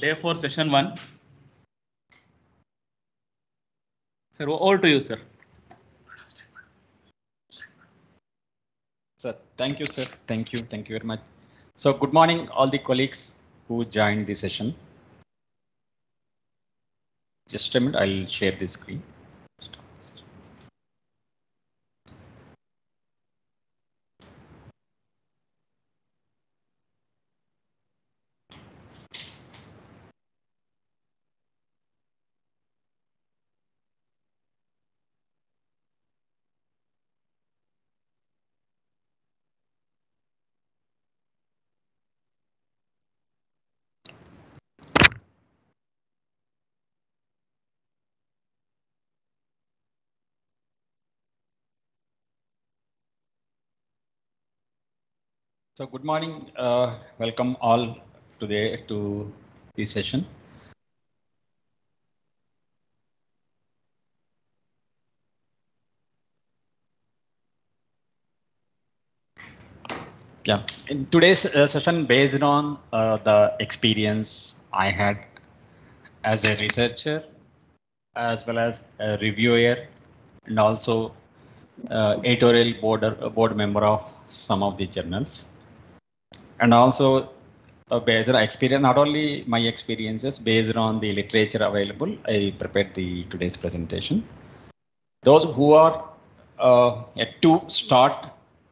day 4, session 1. Sir, over to you, sir. Sir, thank you, sir. Thank you very much. So, good morning, all the colleagues who joined the session. Just a minute, I'll share the screen. So good morning, welcome all today to this session. Yeah, in today's session, based on the experience I had as a researcher, as well as a reviewer, and also editorial board member of some of the journals. And also based on experience, not only my experiences, based on the literature available, I prepared the today's presentation. Those who are yet to start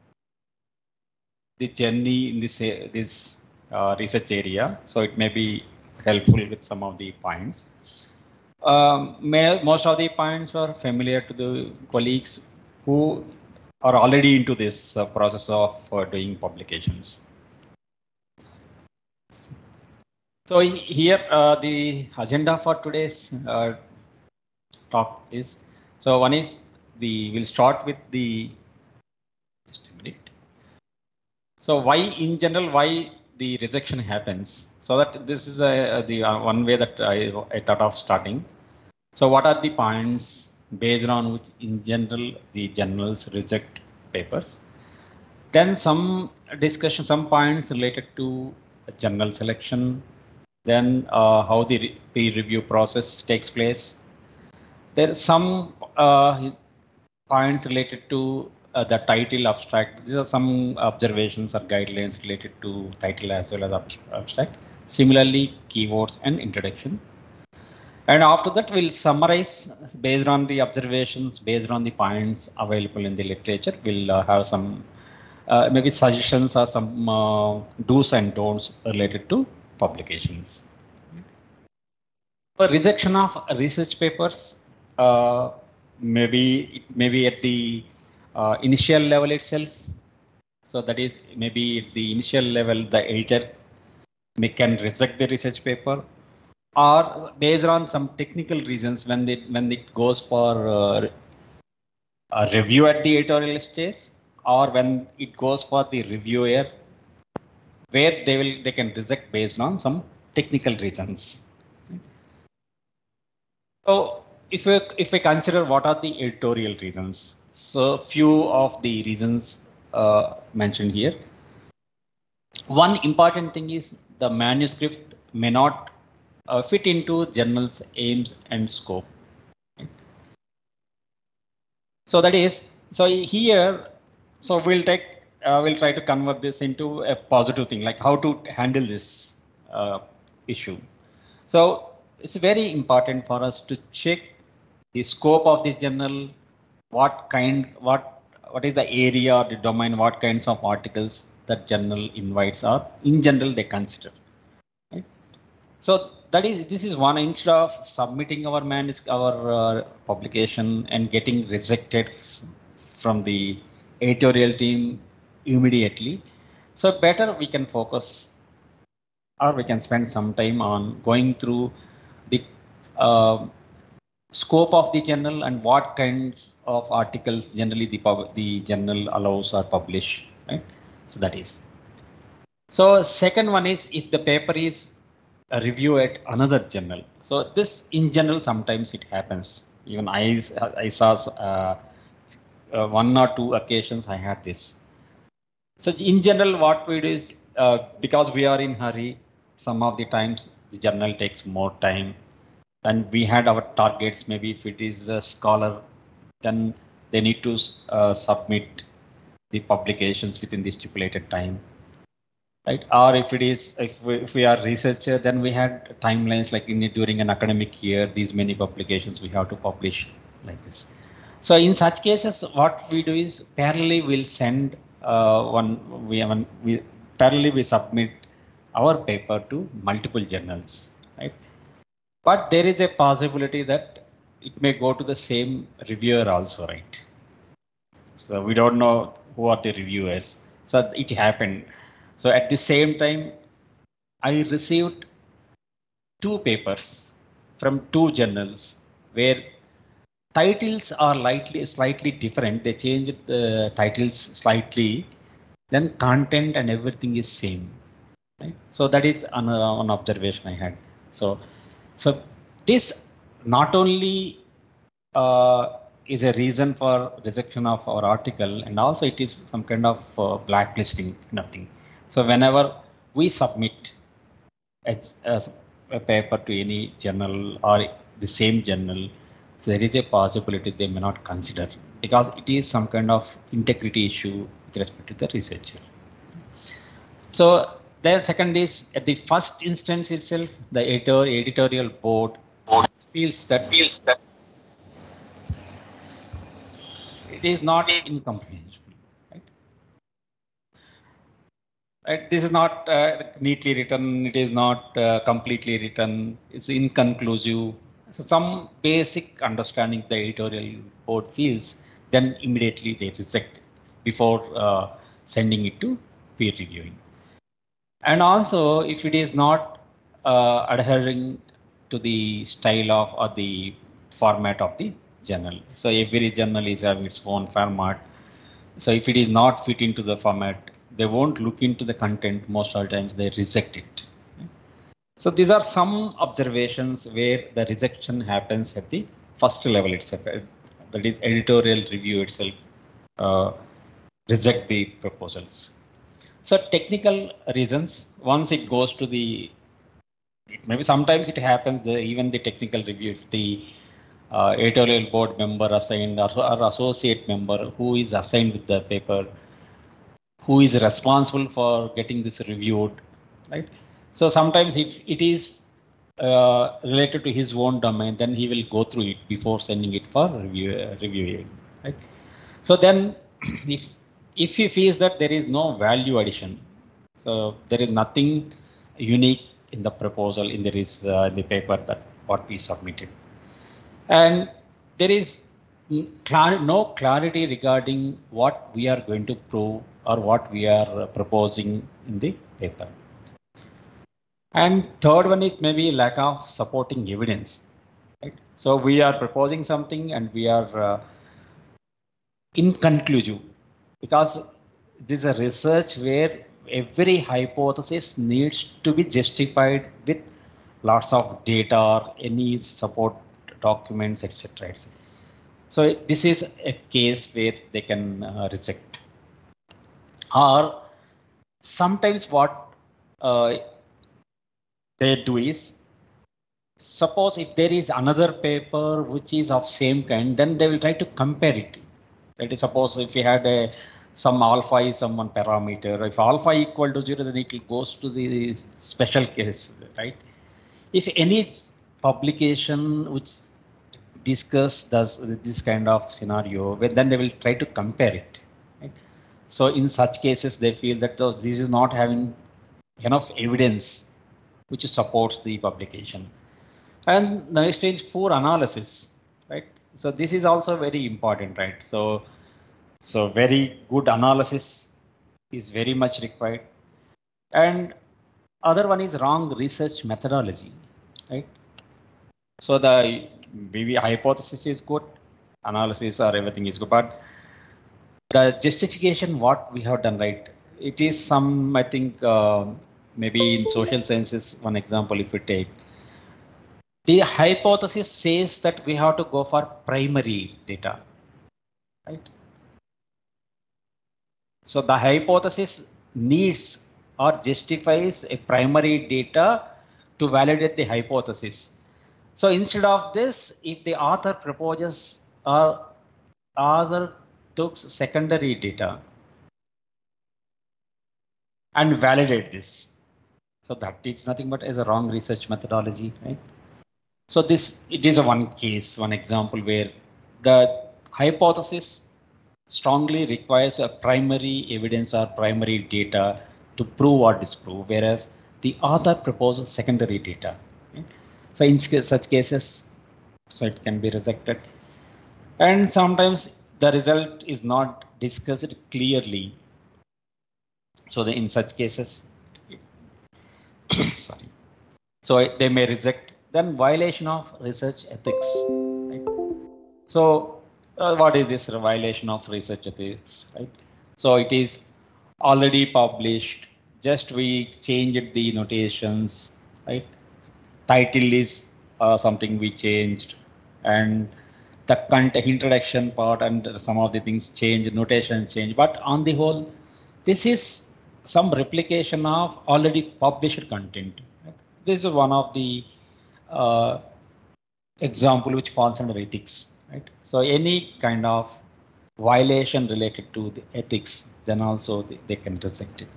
the journey in this research area, so it may be helpful with some of the points. Most of the points are familiar to the colleagues who are already into this process of doing publications. So here the agenda for today's talk is, so one is we'll start with the, just a minute. So why in general, why the rejection happens? So that this is the one way that I thought of starting. So what are the points based on which in general the journals reject papers? Then some discussion, some points related to journal selection, then how the peer review process takes place. There are some points related to the title abstract. These are some observations or guidelines related to title as well as abstract. Similarly, keywords and introduction. And after that, we'll summarize based on the observations, based on the points available in the literature. We'll have some maybe suggestions or some do's and don'ts related to publications. For rejection of research papers, maybe it may be at the initial level itself. So that is maybe at the initial level, the editor can reject the research paper, or based on some technical reasons when it goes for a review at the editorial stage, or when it goes for the reviewer, where they can reject based on some technical reasons. So if we consider what are the editorial reasons, so few of the reasons mentioned here. One important thing is the manuscript may not fit into journal's aims and scope. So that is, so here, so we'll try to convert this into a positive thing, like how to handle this issue. So it's very important for us to check the scope of this journal, what is the area or the domain, what kinds of articles that journal invites, or in general they consider. Right? So this is one, instead of submitting our publication and getting rejected from the editorial team immediately. So better we can focus, or we can spend some time on going through the scope of the journal and what kinds of articles generally the journal allows or publish, right? So that is. So second one is if the paper is a review at another journal. So this in general sometimes it happens. Even I saw one or two occasions I had this. So in general what we do is because we are in hurry, some of the times the journal takes more time. And we had our targets. Maybe if it is a scholar, then they need to submit the publications within the stipulated time. Right? Or if it is, if we are researcher, then we had timelines like during an academic year, these many publications we have to publish like this. So in such cases, what we do is parallelly we'll send parallelly we submit our paper to multiple journals, right? But there is a possibility that it may go to the same reviewer also, right? So we don't know who are the reviewers. So it happened. So at the same time, I received 2 papers from 2 journals where titles are slightly different. They changed the titles slightly. Then content and everything is same. Right? So that is an observation I had. So this not only is a reason for rejection of our article, and also it is some kind of blacklisting, nothing. So whenever we submit a paper to any journal or the same journal, so there is a possibility they may not consider because it is some kind of integrity issue with respect to the researcher. So the second is at the first instance itself, the editorial board feels that it is not incomprehensible. Right? This is not neatly written. It is not completely written. It's inconclusive. So some basic understanding the editorial board feels, then immediately they reject it before sending it to peer reviewing. And also, if it is not adhering to the style of or the format of the journal. So every journal is having its own format. So if it is not fit into the format, they won't look into the content. Most of the times they reject it. So these are some observations where the rejection happens at the first level itself. That is editorial review itself reject the proposals. So technical reasons, once it goes to the, maybe sometimes it happens, even the technical review, if the editorial board member assigned or associate member who is assigned with the paper, who is responsible for getting this reviewed, right? So sometimes if it is related to his own domain, then he will go through it before sending it for reviewing, right? So then if he feels that there is no value addition, so there is nothing unique in the proposal, in the paper that what we submitted, and there is no clarity regarding what we are going to prove or what we are proposing in the paper. And third one is maybe lack of supporting evidence. Right? So we are proposing something and we are inconclusive because this is a research where every hypothesis needs to be justified with lots of data or any support documents, etc. So this is a case where they can reject. Or sometimes what they do is, suppose if there is another paper which is of same kind, then they will try to compare it. That is, suppose if you had some alpha is some one parameter, if alpha equal to 0, then it goes to the special case, right? If any publication which discuss this kind of scenario, then they will try to compare it. Right? So in such cases, they feel that this is not having enough evidence which supports the publication. And next is poor analysis, right? So this is also very important, right? So very good analysis is very much required. And other one is wrong research methodology, right? So the maybe hypothesis is good, analysis or everything is good, but the justification what we have done, right? It is some, I think, maybe in social sciences, one example if we take, the hypothesis says that we have to go for primary data, right? So the hypothesis needs or justifies a primary data to validate the hypothesis. So instead of this, if the author proposes or author took secondary data and validate this, so that is nothing but as a wrong research methodology, right? So this, it is a one case, one example where the hypothesis strongly requires a primary evidence or primary data to prove or disprove, whereas the author proposes secondary data. Right? So in such cases, so it can be rejected. And sometimes the result is not discussed clearly. So in such cases, sorry. So they may reject. Then violation of research ethics. Right? So what is this violation of research ethics? Right? So it is already published. Just we changed the notations. Right? Title is something we changed, and the content introduction part and some of the things change, notation change. But on the whole, this is some replication of already published content. Right? This is one of the example which falls under ethics. Right? So any kind of violation related to the ethics, then also they can reject it.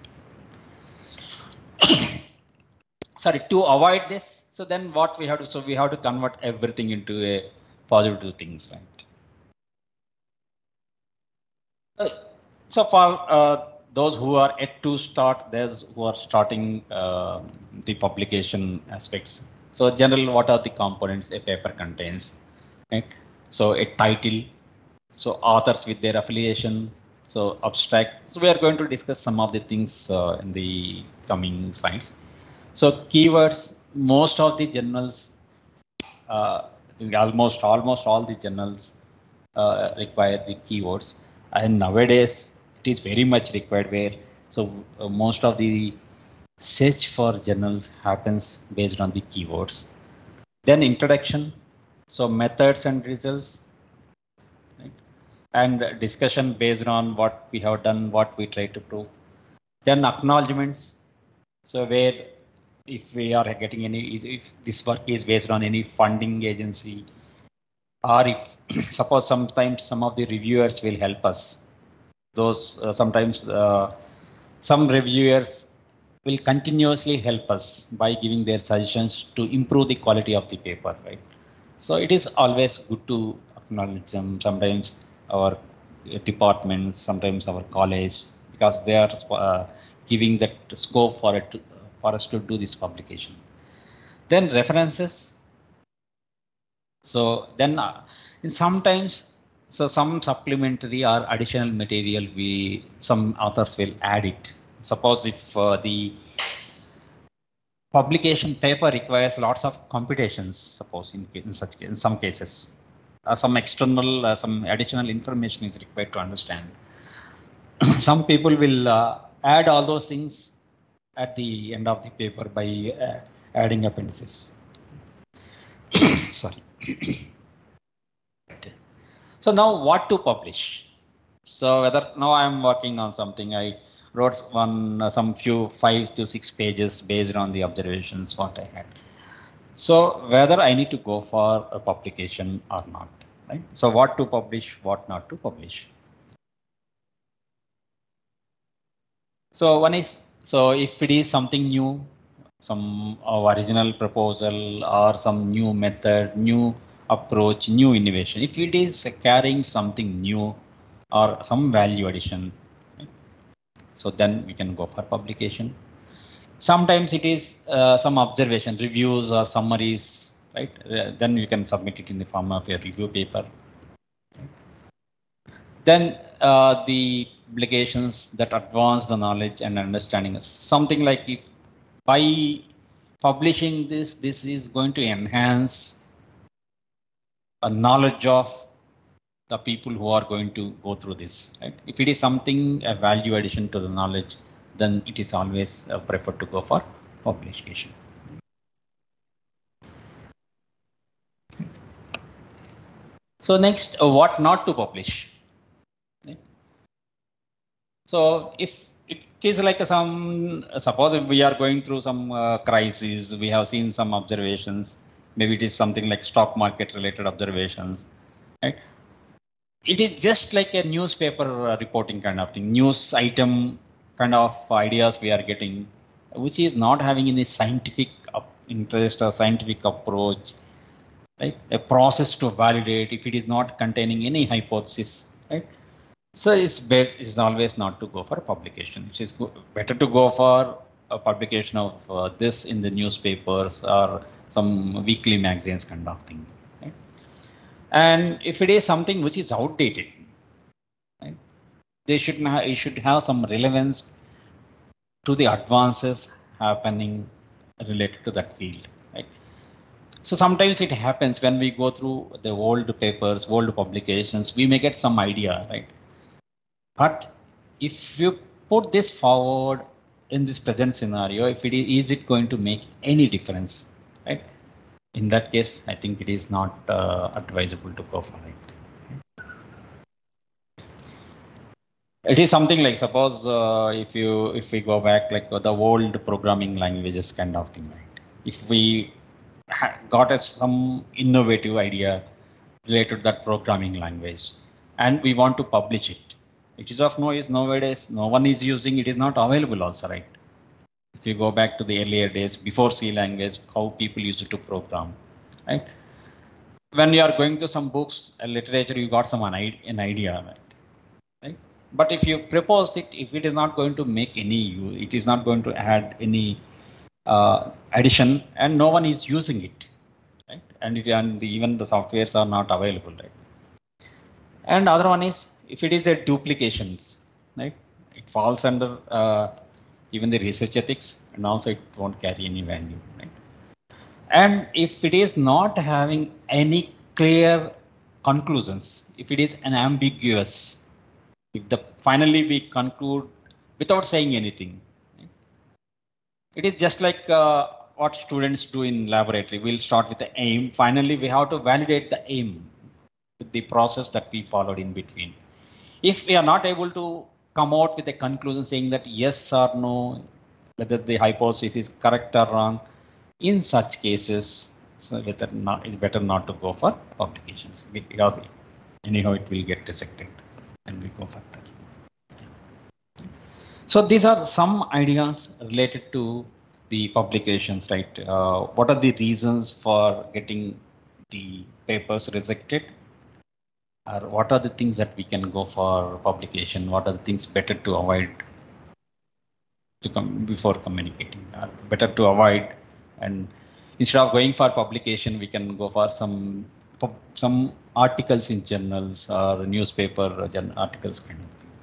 Sorry, to avoid this, so then what we have to, so we have to convert everything into a positive things, right? So for those who are yet to start, those who are starting the publication aspects. So general, what are the components a paper contains, right? So a title, so authors with their affiliation, so abstract. So we are going to discuss some of the things in the coming slides. So keywords, most of the journals, almost all the journals require the keywords, and nowadays it is very much required, where so most of the search for journals happens based on the keywords. Then introduction, so methods and results, right? And discussion based on what we have done, what we try to prove. Then acknowledgements, so where if we are getting any, if this work is based on any funding agency, or if suppose sometimes some of the reviewers will help us. Those sometimes some reviewers will continuously help us by giving their suggestions to improve the quality of the paper, right? So it is always good to acknowledge them. Sometimes our departments, sometimes our college, because they are giving that scope for it for us to do this publication. Then references. So then sometimes, so some supplementary or additional material, some authors will add it. Suppose if the publication paper requires lots of computations, suppose in some cases, some external, some additional information is required to understand. Some people will add all those things at the end of the paper by adding appendices. Sorry. So now what to publish? So whether now I'm working on something, I wrote some few 5 to 6 pages based on the observations what I had. So whether I need to go for a publication or not, right? So what to publish, what not to publish. So one is, so if it is something new, some original proposal or some new method, new approach, new innovation, if it is carrying something new or some value addition, right? So then we can go for publication. Sometimes it is some observation, reviews or summaries, right? Then you can submit it in the form of a review paper. Then the publications that advance the knowledge and understanding is something like, if by publishing this is going to enhance a knowledge of the people who are going to go through this, right? If it is something a value addition to the knowledge, then it is always preferred to go for publication. So next, what not to publish. Right? So if it is like some, suppose if we are going through some crisis, we have seen some observations, maybe it is something like stock market related observations, right? It is just like a newspaper reporting kind of thing, news item kind of ideas we are getting, which is not having any scientific interest or scientific approach, right? A process to validate if it is not containing any hypothesis, right? So it's always not to go for publication. It is better to go for a publication of this in the newspapers or some weekly magazines kind of thing. Right? And if it is something which is outdated, right, it should have some relevance to the advances happening related to that field. Right? So sometimes it happens when we go through the old papers, old publications, we may get some idea, right? But if you put this forward in this present scenario, if it is it going to make any difference, right? In that case, I think it is not advisable to go for it. It is something like, suppose if we go back like the old programming languages kind of thing, right? If we got some innovative idea related to that programming language and we want to publish it, it is of no use nowadays. No one is using it, is not available also, right? If you go back to the earlier days before C language, how people used to program, right? When you are going to some books, literature, you got some an idea, right? But if you propose it, if it is not going to make any use, it is not going to add any addition, and no one is using it, right? And even the softwares are not available, right? And other one is if it is a duplications, right? It falls under even the research ethics, and also it won't carry any value, right? And if it is not having any clear conclusions, if it is an ambiguous, if the finally we conclude without saying anything, right? It is just like what students do in laboratory. We'll start with the aim. Finally, we have to validate the aim, the process that we followed in between. If we are not able to come out with a conclusion saying that yes or no, whether the hypothesis is correct or wrong, in such cases, so it's better not to go for publications, because anyhow it will get rejected and we go further. So these are some ideas related to the publications, right? What are the reasons for getting the papers rejected? Or what are the things that we can go for publication? What are the things better to avoid before communicating? Better to avoid, and instead of going for publication, we can go for some articles in journals or newspaper articles kind of thing.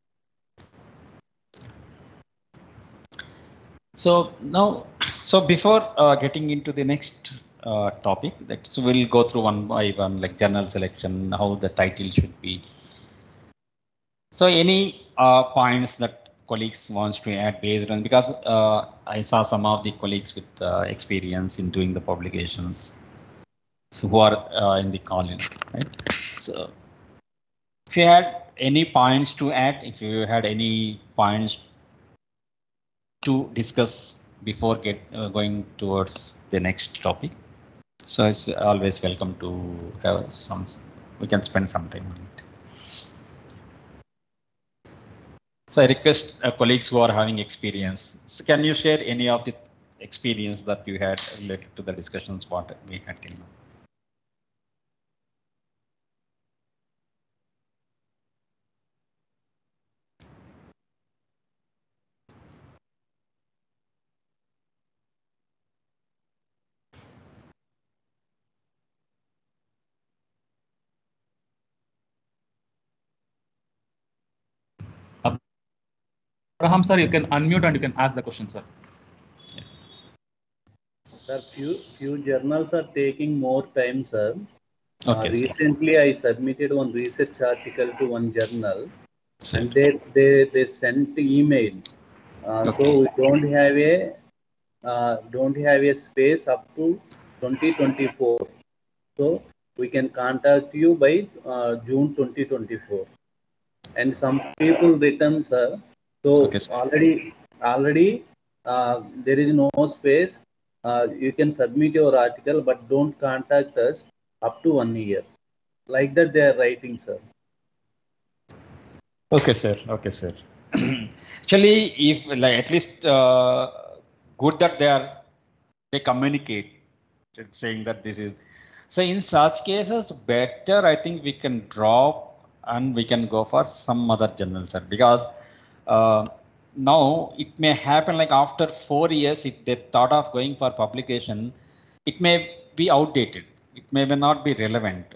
So now, so before getting into the next topic, so we'll go through one by one, like journal selection, how the title should be. So any points that colleagues wants to add based on, because I saw some of the colleagues with experience in doing the publications, so who are in the call-in, right? So if you had any points to add, if you had any points to discuss before going towards the next topic, so it's always welcome to have some, we can spend some time on it. So I request colleagues who are having experience, so can you share any of the experience that you had related to the discussions what we had till now? Abraham sir, you can unmute and you can ask the question, sir. Yeah. Sir, few journals are taking more time, sir. Okay, recently, sir, I submitted one research article to one journal, sir, and they sent email. Okay. So we don't have a space up to 2024. So we can contact you by June 2024. And some people written, sir, So okay, already there is no space. You can submit your article, but don't contact us up to 1 year. Like that they are writing, sir. okay, sir. Okay, sir. Actually, if like at least good that they communicate saying that this is. So in such cases, better I think we can drop and we can go for some other journal, sir, because now it may happen like after 4 years, if they thought of going for publication, it may be outdated. It may not be relevant.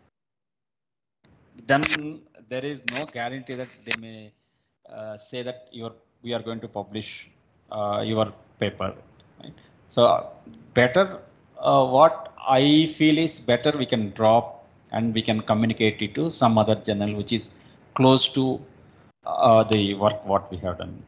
Then there is no guarantee that they may say that we are going to publish your paper. Right? So better what I feel is better we can drop and we can communicate it to some other journal which is close to the work what we have done.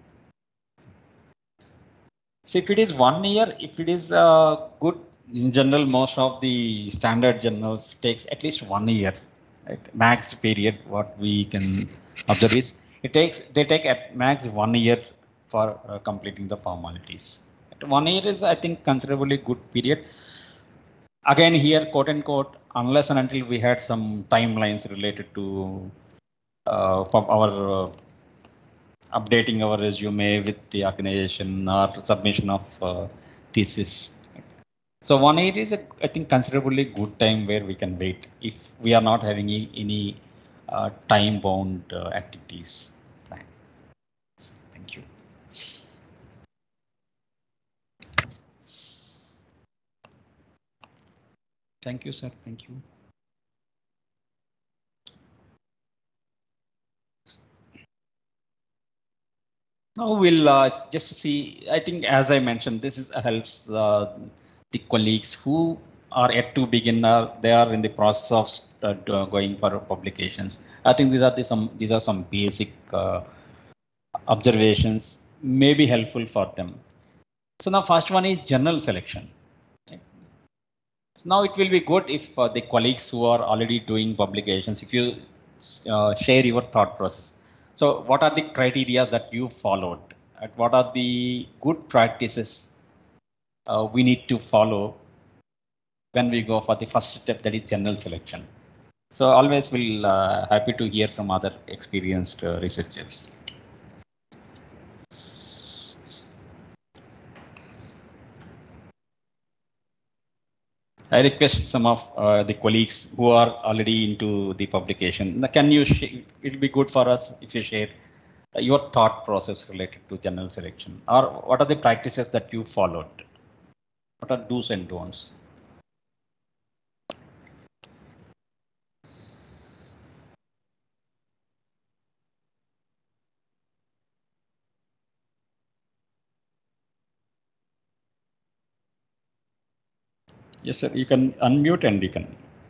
So if it is 1 year, if it is good in general, most of the standard journals takes at least 1 year. Right? Max period what we can observe is they take at max 1 year for completing the formalities. 1 year is I think considerably good period. Again here quote unquote unless and until we had some timelines related to our updating our resume with the organization or submission of thesis. So 1 year is I think considerably good time where we can wait if we are not having any time bound activities. So, thank you. Thank you, sir. Thank you. Now we'll just see. I think as I mentioned, this is helps the colleagues who are yet to begin. They are in the process of going for publications. I think these are some basic observations may be helpful for them. So now first one is journal selection. So now it will be good if the colleagues who are already doing publications, if you share your thought process. So what are the criteria that you followed? And what are the good practices we need to follow when we go for the first step, that is journal selection. So always we'll happy to hear from other experienced researchers. I request some of the colleagues who are already into the publication. Can you? It will be good for us if you share your thought process related to journal selection, or what are the practices that you followed? What are do's and don'ts? Yes, sir. You can unmute and you can.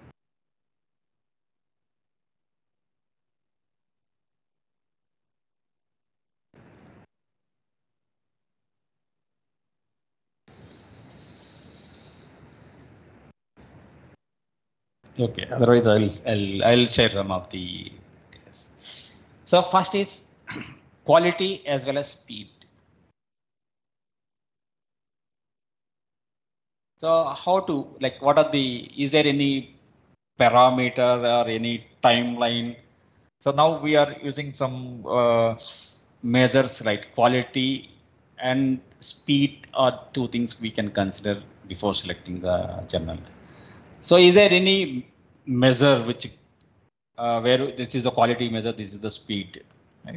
Okay. Otherwise, I'll share some of the. So first is quality as well as speed. So how to what are is there any parameter or any timeline? So now we are using some measures like quality and speed are two things we can consider before selecting the journal. So is there any measure which where this is the quality measure, this is the speed, right?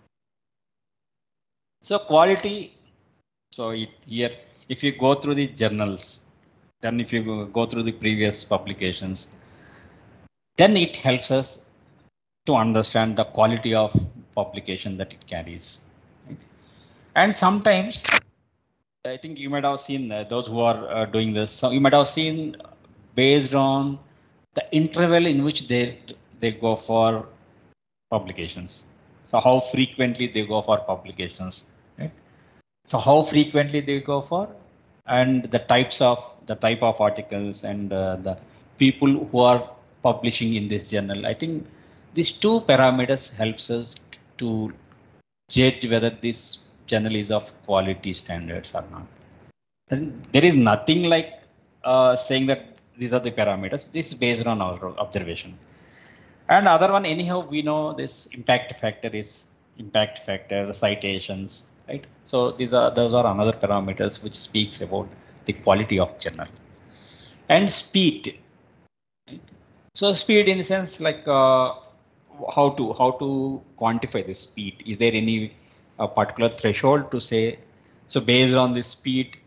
So quality, so here, if you go through the journals, then if you go through the previous publications, then it helps us to understand the quality of publication that it carries. Right? And sometimes, I think you might have seen those who are doing this, so you might have seen based on the interval in which they go for publications. So how frequently they go for publications, right? So how frequently they go for, and the type of articles and the people who are publishing in this journal. I think these two parameters helps us to judge whether this journal is of quality standards or not. And there is nothing like saying that these are the parameters. This is based on our observation. And other one, anyhow, we know this impact factor, citations, right? So those are another parameters which speaks about the quality of journal. And speed. So speed in the sense like how to quantify the speed. Is there any particular threshold to say? So based on the speed,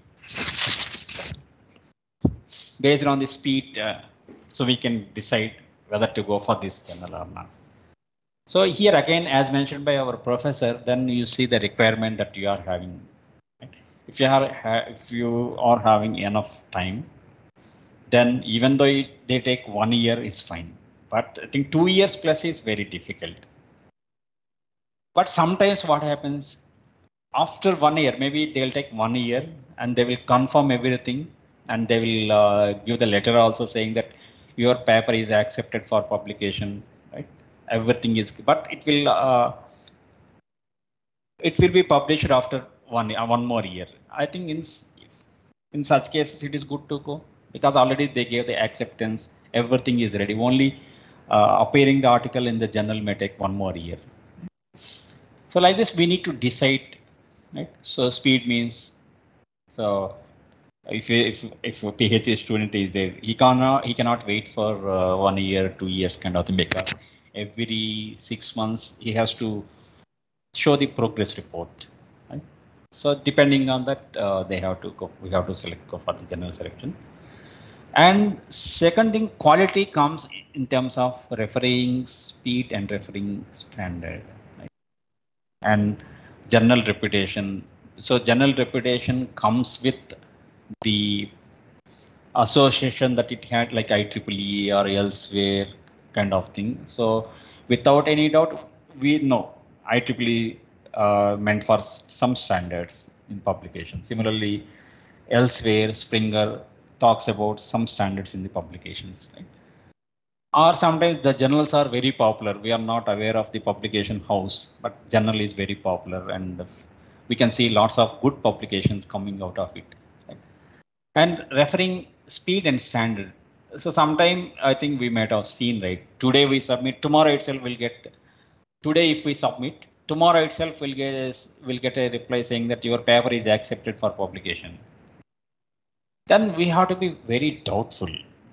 so we can decide whether to go for this journal or not. So here again, as mentioned by our professor, then you see the requirement that you are having. Right? If you are having enough time, then even though they take 1 year is fine. But I think 2 years plus is very difficult. But sometimes what happens after 1 year, maybe they'll take 1 year and they will confirm everything, and they will give the letter also saying that your paper is accepted for publication. Right? Everything is, but it will be published after one more year. I think in such cases it is good to go, because already they gave the acceptance, everything is ready. Only appearing the article in the journal may take 1 more year. So like this, we need to decide, right? So speed means, so if a PhD student is there, he cannot wait for 1 year, 2 years kind of thing, because every 6 months he has to show the progress report. Right? So depending on that, we have to go for the general selection. And second thing, quality comes in terms of referring speed and referring standard, right? And journal reputation. So journal reputation comes with the association that it had, like IEEE or elsewhere kind of thing. So without any doubt, we know IEEE meant for some standards in publication. Similarly, elsewhere, Springer talks about some standards in the publications. Right? Or sometimes the journals are very popular. We are not aware of the publication house, but journal is very popular, and we can see lots of good publications coming out of it. Right? And referring speed and standard. So sometime I think we might have seen, right? Today we submit, tomorrow itself we'll get. Today if we submit, tomorrow itself we'll get a reply saying that your paper is accepted for publication. Then we have to be very doubtful,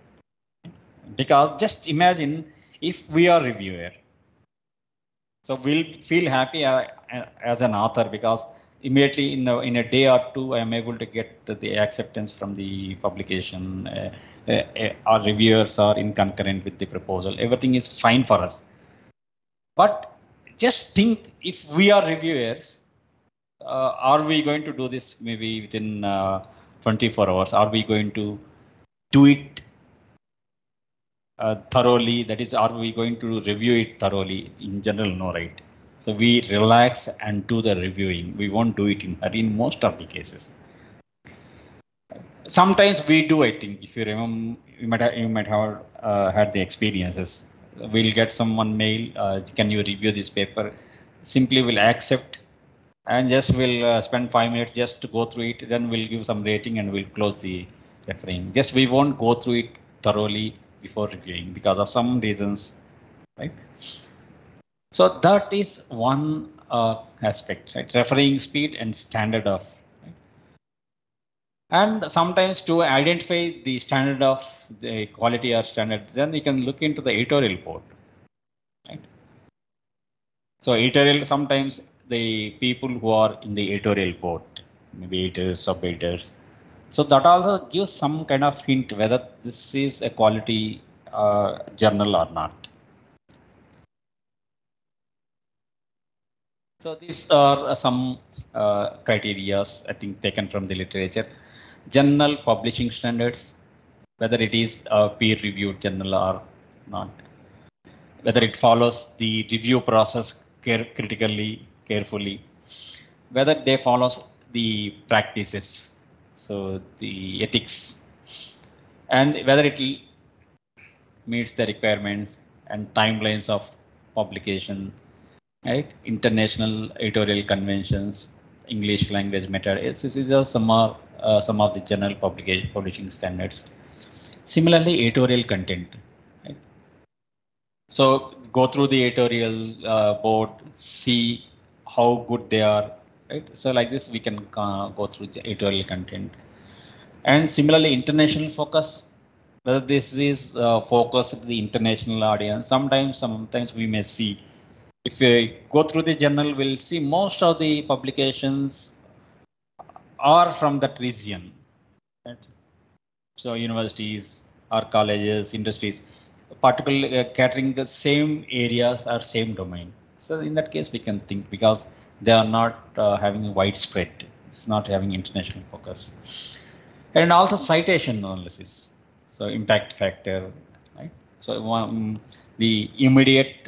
because just imagine if we are reviewer. So we'll feel happy as an author, because immediately in a day or two I am able to get the acceptance from the publication. Our reviewers are in concurrent with the proposal. Everything is fine for us. But just think, if we are reviewers, are we going to do this maybe within 24 hours? Are we going to do it thoroughly? That is, are we going to review it thoroughly? In general, no, right? So we relax and do the reviewing. We won't do it in most of the cases. Sometimes we do, I think. If you remember, you might have had the experiences. We'll get someone mail, can you review this paper? Simply we'll accept, and just we'll spend 5 minutes just to go through it. Then we'll give some rating and we'll close the referring. Just we won't go through it thoroughly before reviewing because of some reasons, right? So that is one aspect, right? Referring speed and standard of. Right? And sometimes to identify the standard of the quality or standard, then you can look into the editorial report. Right? So editorial, sometimes the people who are in the editorial board, maybe editors, sub-editors. So that also gives some kind of hint whether this is a quality journal or not. So these are some criteria, I think, taken from the literature. Journal publishing standards, whether it is a peer-reviewed journal or not, whether it follows the review process critically, carefully, whether they follow the practices, so the ethics, and whether it meets the requirements and timelines of publication, right? International editorial conventions, English language meta. These are some of the general publishing standards. Similarly, editorial content. Right? So go through the editorial board, see how good they are. Right? So like this, we can go through the editorial content. And similarly, international focus. Whether this is focused to the international audience. Sometimes we may see. If we go through the journal, we'll see most of the publications are from that region. Right? So universities or colleges, industries, particularly catering the same areas or same domain. So in that case, we can think because they are not having widespread. It's not having international focus. And also citation analysis. So impact factor, right? So the immediate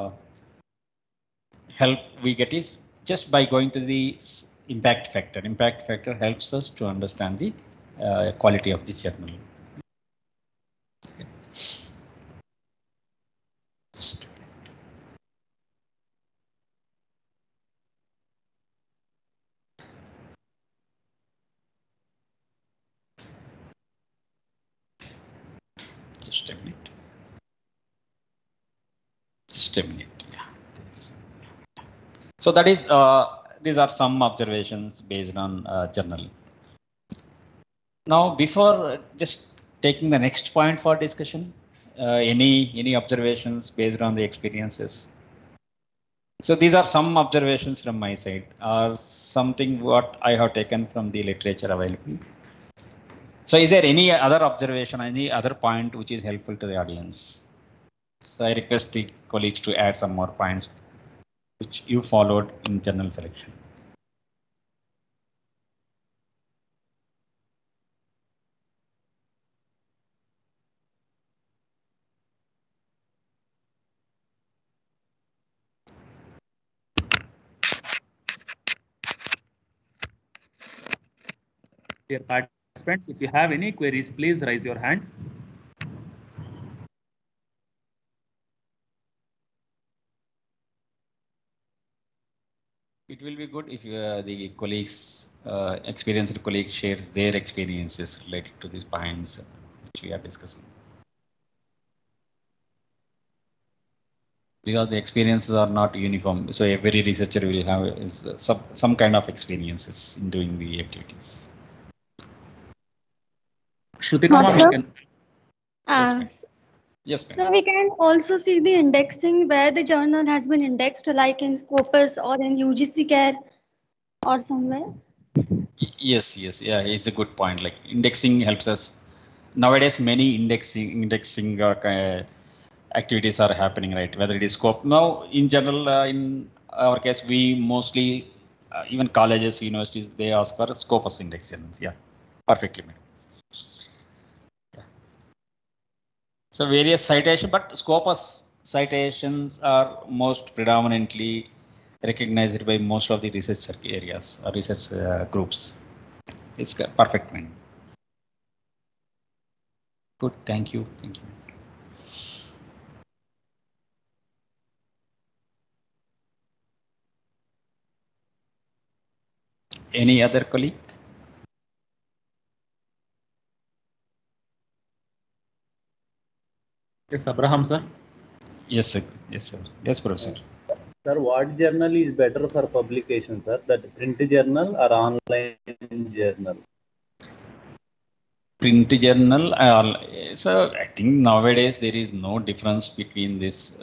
help we get is just by going to the impact factor. Impact factor helps us to understand the quality of the journal. Just a minute. Just a minute. Yeah. So that is these are some observations based on journal. Now, before just taking the next point for discussion, any observations based on the experiences? So these are some observations from my side, or something what I have taken from the literature available. So is there any other observation, any other point which is helpful to the audience? So I request the colleagues to add some more points which you followed in journal selection. Dear participants, if you have any queries, please raise your hand. It will be good if the colleagues, experienced colleague shares their experiences related to these points which we are discussing. Because the experiences are not uniform, so every researcher will have some kind of experiences in doing the activities. Shrutika, Yes, so we can also see the indexing where the journal has been indexed, like in Scopus or in UGCARE or somewhere. Yes, yeah, it's a good point. Like indexing helps us. Nowadays, many indexing activities are happening, right? Whether it is scope. Now, in general, in our case, we mostly, even colleges, universities, they ask for Scopus indexations. Yeah, perfectly, made. Yeah. So various citations, but Scopus citations are most predominantly recognized by most of the research areas or research groups. It's perfect, man. Good, thank you. Any other colleague? Yes, Abraham, sir. Yes, sir. Yes, professor. Sir, what journal is better for publication, sir? That print journal or online journal? Print journal. So I think nowadays there is no difference between this.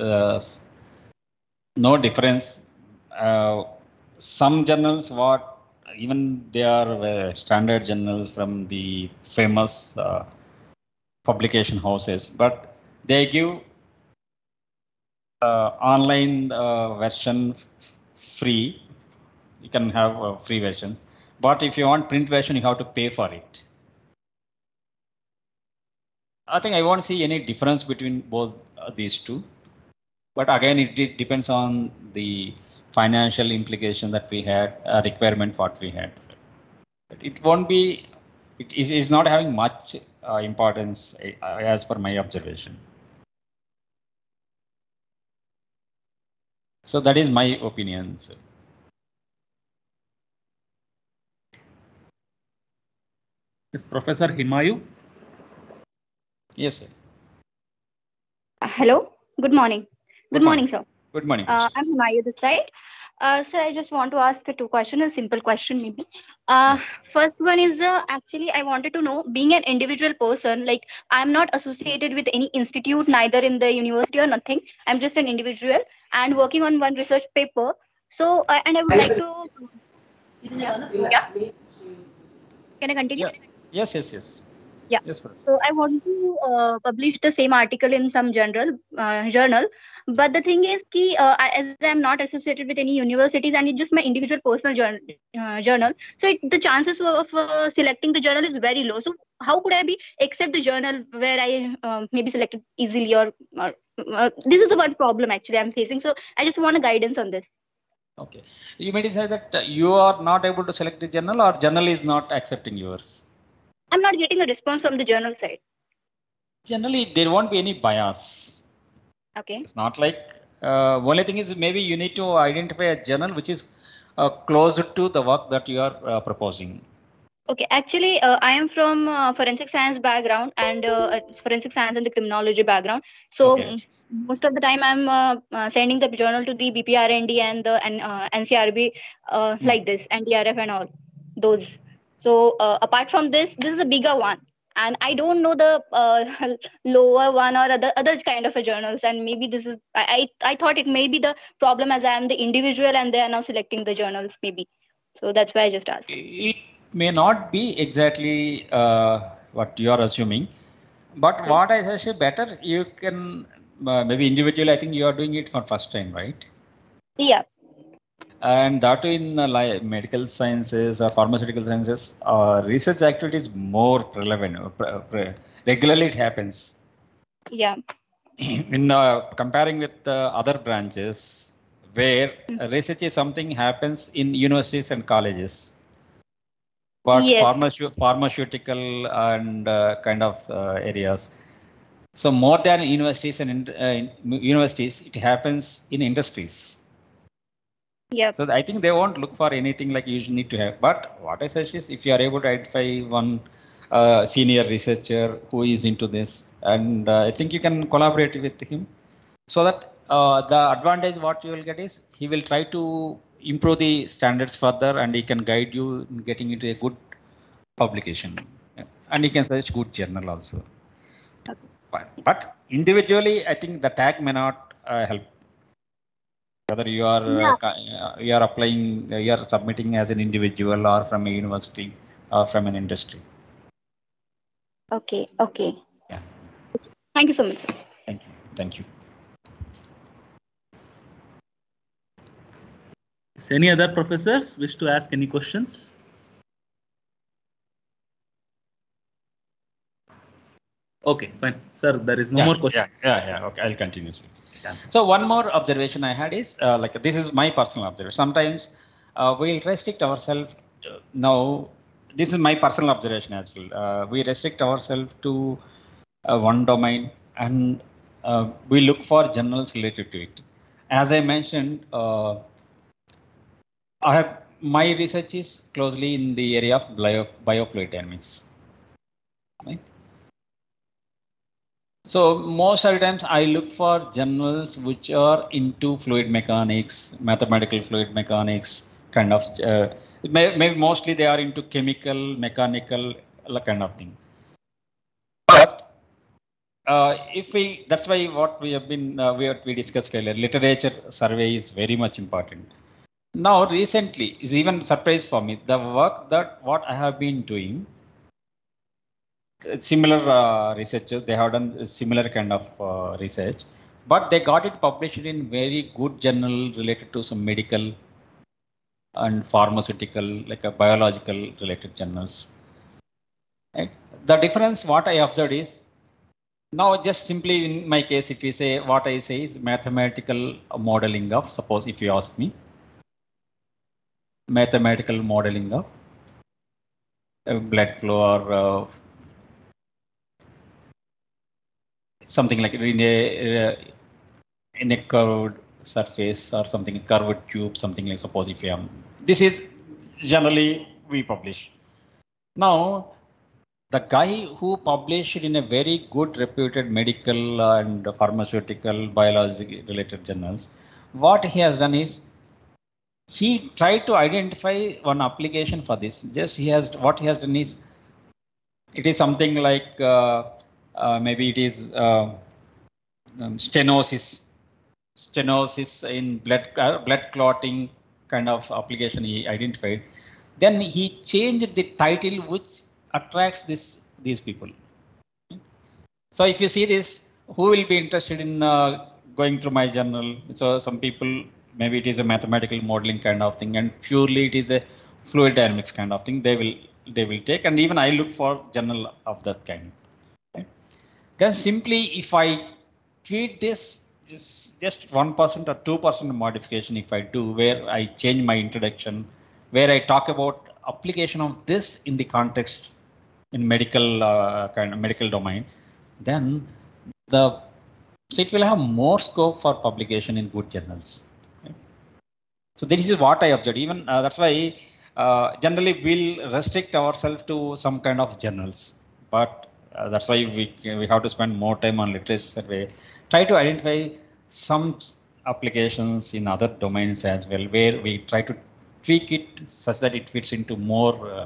No difference. Some journals, even they are standard journals from the famous publication houses, but they give online version free. You can have free versions, but if you want print version, you have to pay for it. I think I won't see any difference between both these two, but again, it depends on the financial implication that we had, requirement what we had. So it won't be. It is not having much importance as per my observation. So that is my opinion, sir. Is Professor Himayu? Yes, sir. Hello. Good morning. Good morning, sir. Good morning. I'm Himayu this side. Sir, I just want to ask two questions, a simple question maybe. First one is actually I wanted to know, being an individual person, like I'm not associated with any institute, neither in the university or nothing. I'm just an individual and working on one research paper. So, and I would like to. Yeah. Can I continue? Yes, yes, yes. Yeah. Yes, so I want to publish the same article in some journal, but the thing is, as I'm not associated with any universities and it's just my individual personal journal, so the chances of selecting the journal is very low. So how could I accept the journal where I may be selected easily, or this is one problem actually I'm facing. So I just want a guidance on this. Okay, you may say that you are not able to select the journal, or journal is not accepting yours. I'm not getting a response from the journal side. Generally, there won't be any bias. Okay. It's not like only thing is maybe you need to identify a journal which is closer to the work that you are proposing. Okay, actually, I am from forensic science background and forensic science and the criminology background. So most of the time, I'm sending the journal to the BPRND and the NCRB like this, NDRF and all those. So apart from this is a bigger one, and I don't know the lower one or other kind of a journals. And maybe this is I thought it may be the problem, as I am the individual and they are now selecting the journals maybe. So that's why I just asked. It may not be exactly what you are assuming, but what I say better, you can maybe individually. I think you are doing it for first time, right? Yeah. And that in like medical sciences or pharmaceutical sciences, research activity is more relevant. Regularly it happens. Yeah. In comparing with other branches, where research is something happens in universities and colleges, but pharmaceutical and kind of areas. So more than universities and universities, it happens in industries. Yeah. So I think they won't look for anything like you need to have. But what I suggest is, if you are able to identify one senior researcher who is into this, and I think you can collaborate with him, so that the advantage what you will get is he will try to improve the standards further, and he can guide you in getting into a good publication, and he can suggest good journal also. But individually, I think the tag may not help. Whether you are applying, you are submitting as an individual or from a university or from an industry. Okay. Okay. Yeah. Thank you so much. Thank you. Thank you. Is any other professors wish to ask any questions? Okay, fine, sir. There is no more questions. Yeah. Okay, I'll continue. So one more observation I had is like this is my personal observation. Sometimes we'll restrict ourselves. Now, this is my personal observation as well. We restrict ourselves to one domain, and we look for journals related to it. As I mentioned, my research is closely in the area of biofluid dynamics. Right? So most of the times I look for journals which are into fluid mechanics, mathematical fluid mechanics, kind of. Maybe mostly they are into chemical, mechanical kind of thing. But that's why what we have been we discussed earlier. Literature survey is very much important. Now recently is even surprise for me. The work that what I have been doing. Similar researchers, they have done similar kind of research, but they got it published in very good journal related to some medical and pharmaceutical, like a biological related journals. Right? The difference what I observed is, now just simply in my case, if you say what I say is mathematical modeling of, suppose if you ask me, mathematical modeling of blood flow or something like in a curved surface or something curved tube, something like, suppose if you have, this is generally we publish. Now, the guy who published in a very good reputed medical and pharmaceutical biology related journals, what he has done is he tried to identify one application for this. Just what he has done is, it is something like maybe it is stenosis in blood clotting kind of application he identified. Then he changed the title which attracts these people. So if you see this, who will be interested in going through my journal? So some people, maybe it is a mathematical modeling kind of thing, and purely it is a fluid dynamics kind of thing. They will take, and even I look for journal of that kind. Okay. Then simply if I tweak this, just 1% or 2% modification, if I do, where I change my introduction, where I talk about application of this in the context in medical kind of medical domain, then so it will have more scope for publication in good journals. Okay. So this is what I observed. Even that's why generally we'll restrict ourselves to some kind of journals, but that's why we have to spend more time on literature survey. Try to identify some applications in other domains as well, where we try to tweak it such that it fits into more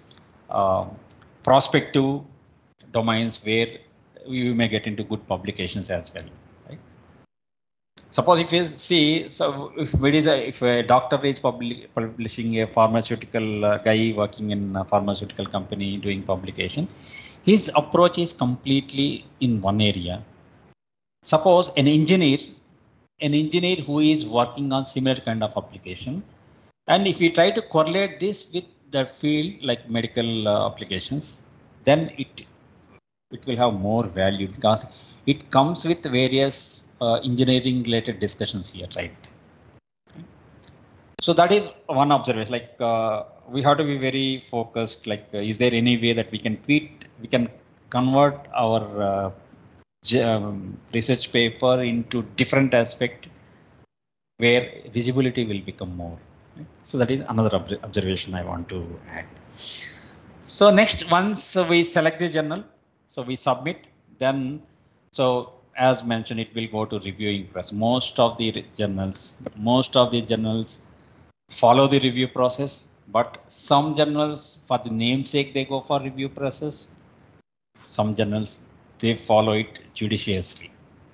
prospective domains where we may get into good publications as well. Right? Suppose if you see, so if a doctor is publishing a pharmaceutical guy working in a pharmaceutical company doing publication, his approach is completely in one area. Suppose an engineer who is working on similar kind of application, and if we try to correlate this with the field like medical applications, then it will have more value because it comes with various engineering related discussions here, right? So that is one observation. Like we have to be very focused. Like, is there any way that we can convert our research paper into different aspect where visibility will become more. Right? So that is another observation I want to add. So next, once we select the journal, so we submit, then so as mentioned, it will go to reviewing press. Most of the journals follow the review process, but some journals, for the namesake, they go for review process. Some journals, they follow it judiciously.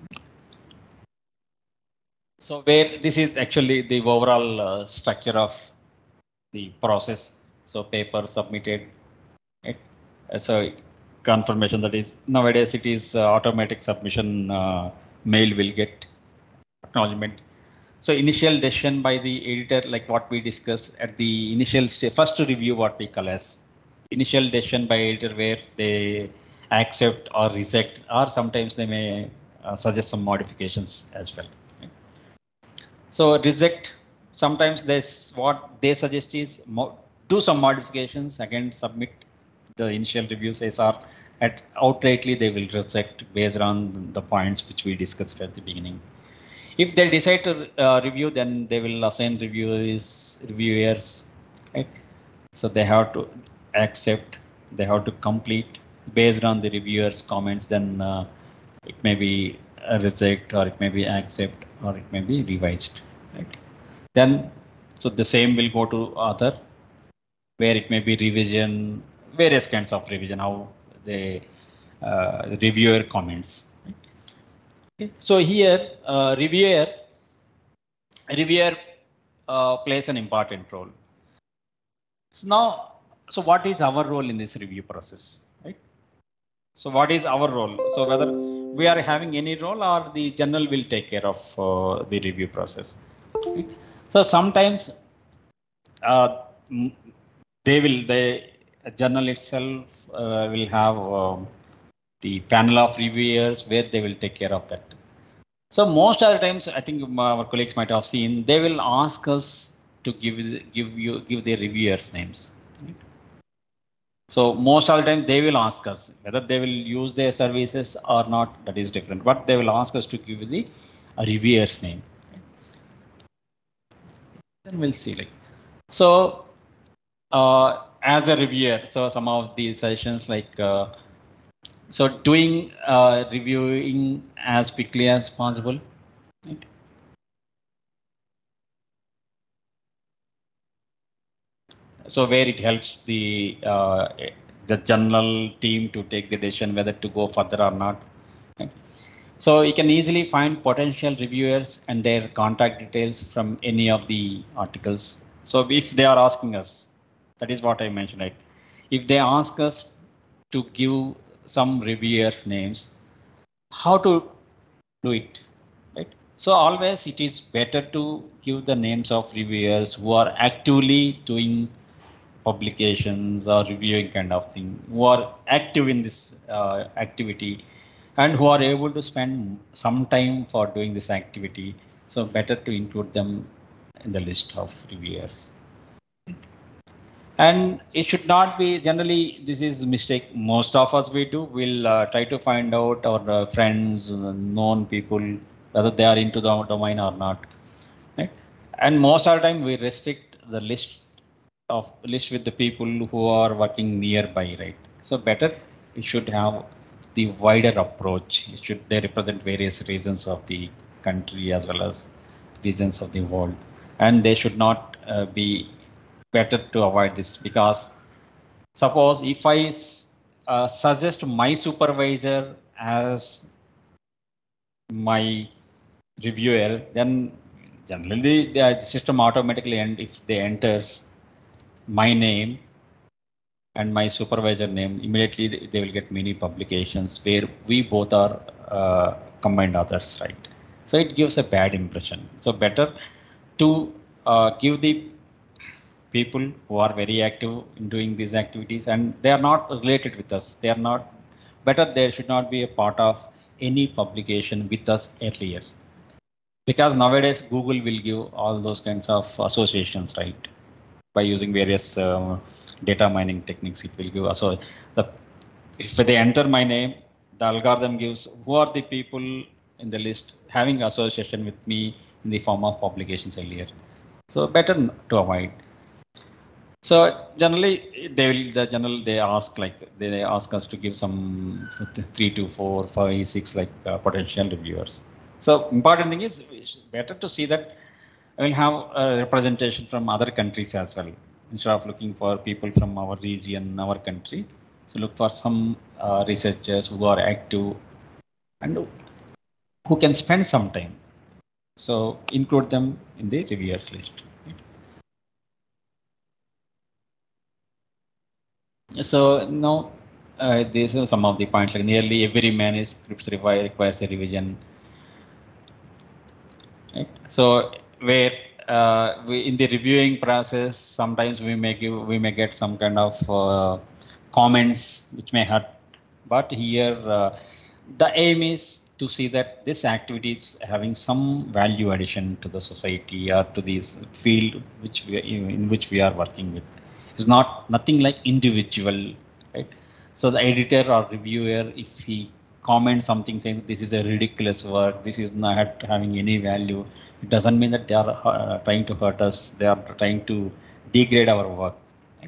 So where this is actually the overall structure of the process. So paper submitted, right? So confirmation, that is nowadays it is automatic submission, mail will get acknowledgement. So initial decision by the editor, like what we discussed at the initial stage, first to review, what we call as initial decision by editor, where they accept or reject, or sometimes they may suggest some modifications as well. Okay. So reject, sometimes what they suggest is do some modifications, again submit the initial review says, or outrightly they will reject based on the points which we discussed at the beginning. If they decide to review, then they will assign reviewers, right? So they have to accept, they have to complete based on the reviewers' comments. Then it may be a reject, or it may be accept, or it may be revised. Right? Then so the same will go to other, where it may be revision, various kinds of revision, how the reviewer comments. Right? Okay. So here reviewer plays an important role. So now, so what is our role in this review process, right? So what is our role? So whether we are having any role, or the journal will take care of the review process. Right? So sometimes the journal itself will have the panel of reviewers where they will take care of that. So most of the times, I think our colleagues might have seen, they will ask us to give their reviewers' names. Right? So most of the time they will ask us whether they will use their services or not. That is different, but they will ask us to give the reviewer's name. Right? then we'll see. Like, so as a reviewer, so some of these sessions like so doing reviewing as quickly as possible. Right? So where it helps the journal team to take the decision whether to go further or not. Right? So you can easily find potential reviewers and their contact details from any of the articles. So if they are asking us, that is what I mentioned, right? If they ask us to give some reviewers' names, how to do it, right? So always it is better to give the names of reviewers who are actively doing publications or reviewing kind of thing, who are active in this activity and who are able to spend some time for doing this activity. So better to include them in the list of reviewers. And it should not be, generally this is mistake most of us we do. We'll try to find out our friends, known people, whether they are into the domain or not. Right? And most of the time we restrict the list with the people who are working nearby, right? So better we should have the wider approach. They represent various regions of the country as well as regions of the world, and they should not be better to avoid this, because suppose if I suggest my supervisor as my reviewer, then generally the system automatically, and if they enters my name and my supervisor name, immediately they will get many publications where we both are combined authors, right? So it gives a bad impression. So better to give the people who are very active in doing these activities and they are not related with us. They are not better. They should not be a part of any publication with us earlier, because nowadays Google will give all those kinds of associations, right? By using various data mining techniques, it will give. So if they enter my name, the algorithm gives who are the people in the list having association with me in the form of publications earlier. So better to avoid. So generally they ask us to give some 3 to 4, 5, 6 like potential reviewers. So important thing is better to see that I will have a representation from other countries as well, instead of looking for people from our region, our country. So look for some researchers who are active and who can spend some time. So include them in the reviewers list. So now these are some of the points. Like nearly every manuscript requires a revision. Right? So where in the reviewing process, sometimes we may get some kind of comments which may hurt, but here the aim is to see that this activity is having some value addition to the society or to this field in which we are working with. It's nothing like individual, right? So the editor or reviewer, if he comments something saying this is a ridiculous work, this is not having any value, it doesn't mean that they are trying to hurt us. They are trying to degrade our work. Right?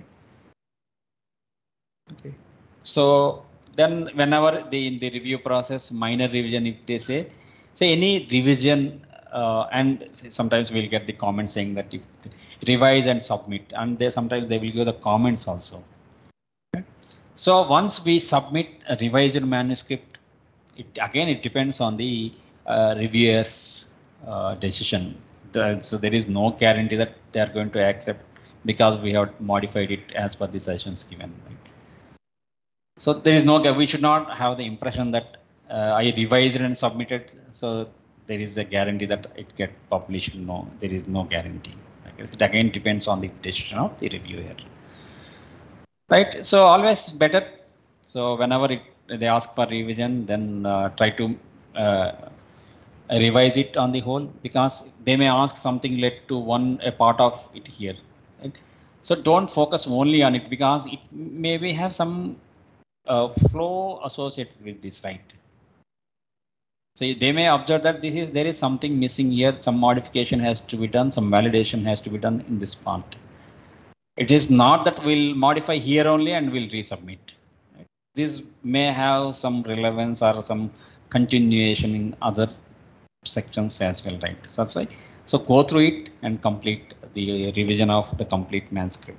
Okay. So then whenever in the review process, minor revision, if they say any revision, and sometimes we'll get the comment saying that if revise and submit, and sometimes they will give the comments also. Okay. So once we submit a revised manuscript, it depends on the reviewer's decision. So there is no guarantee that they are going to accept because we have modified it as per the sessions given. Right? So there is we should not have the impression that I revised and submitted, so there is a guarantee that it get published. No, there is no guarantee. It again depends on the decision of the reviewer. Right, so always better. So whenever they ask for revision, then try to revise it on the whole, because they may ask something led to a part of it here. Right? So don't focus only on it, because it maybe have some flow associated with this, right? So they may observe that there is something missing here, some modification has to be done, some validation has to be done in this part. It is not that we'll modify here only and we'll resubmit. This may have some relevance or some continuation in other sections as well, right? So that's why. So go through it and complete the revision of the complete manuscript.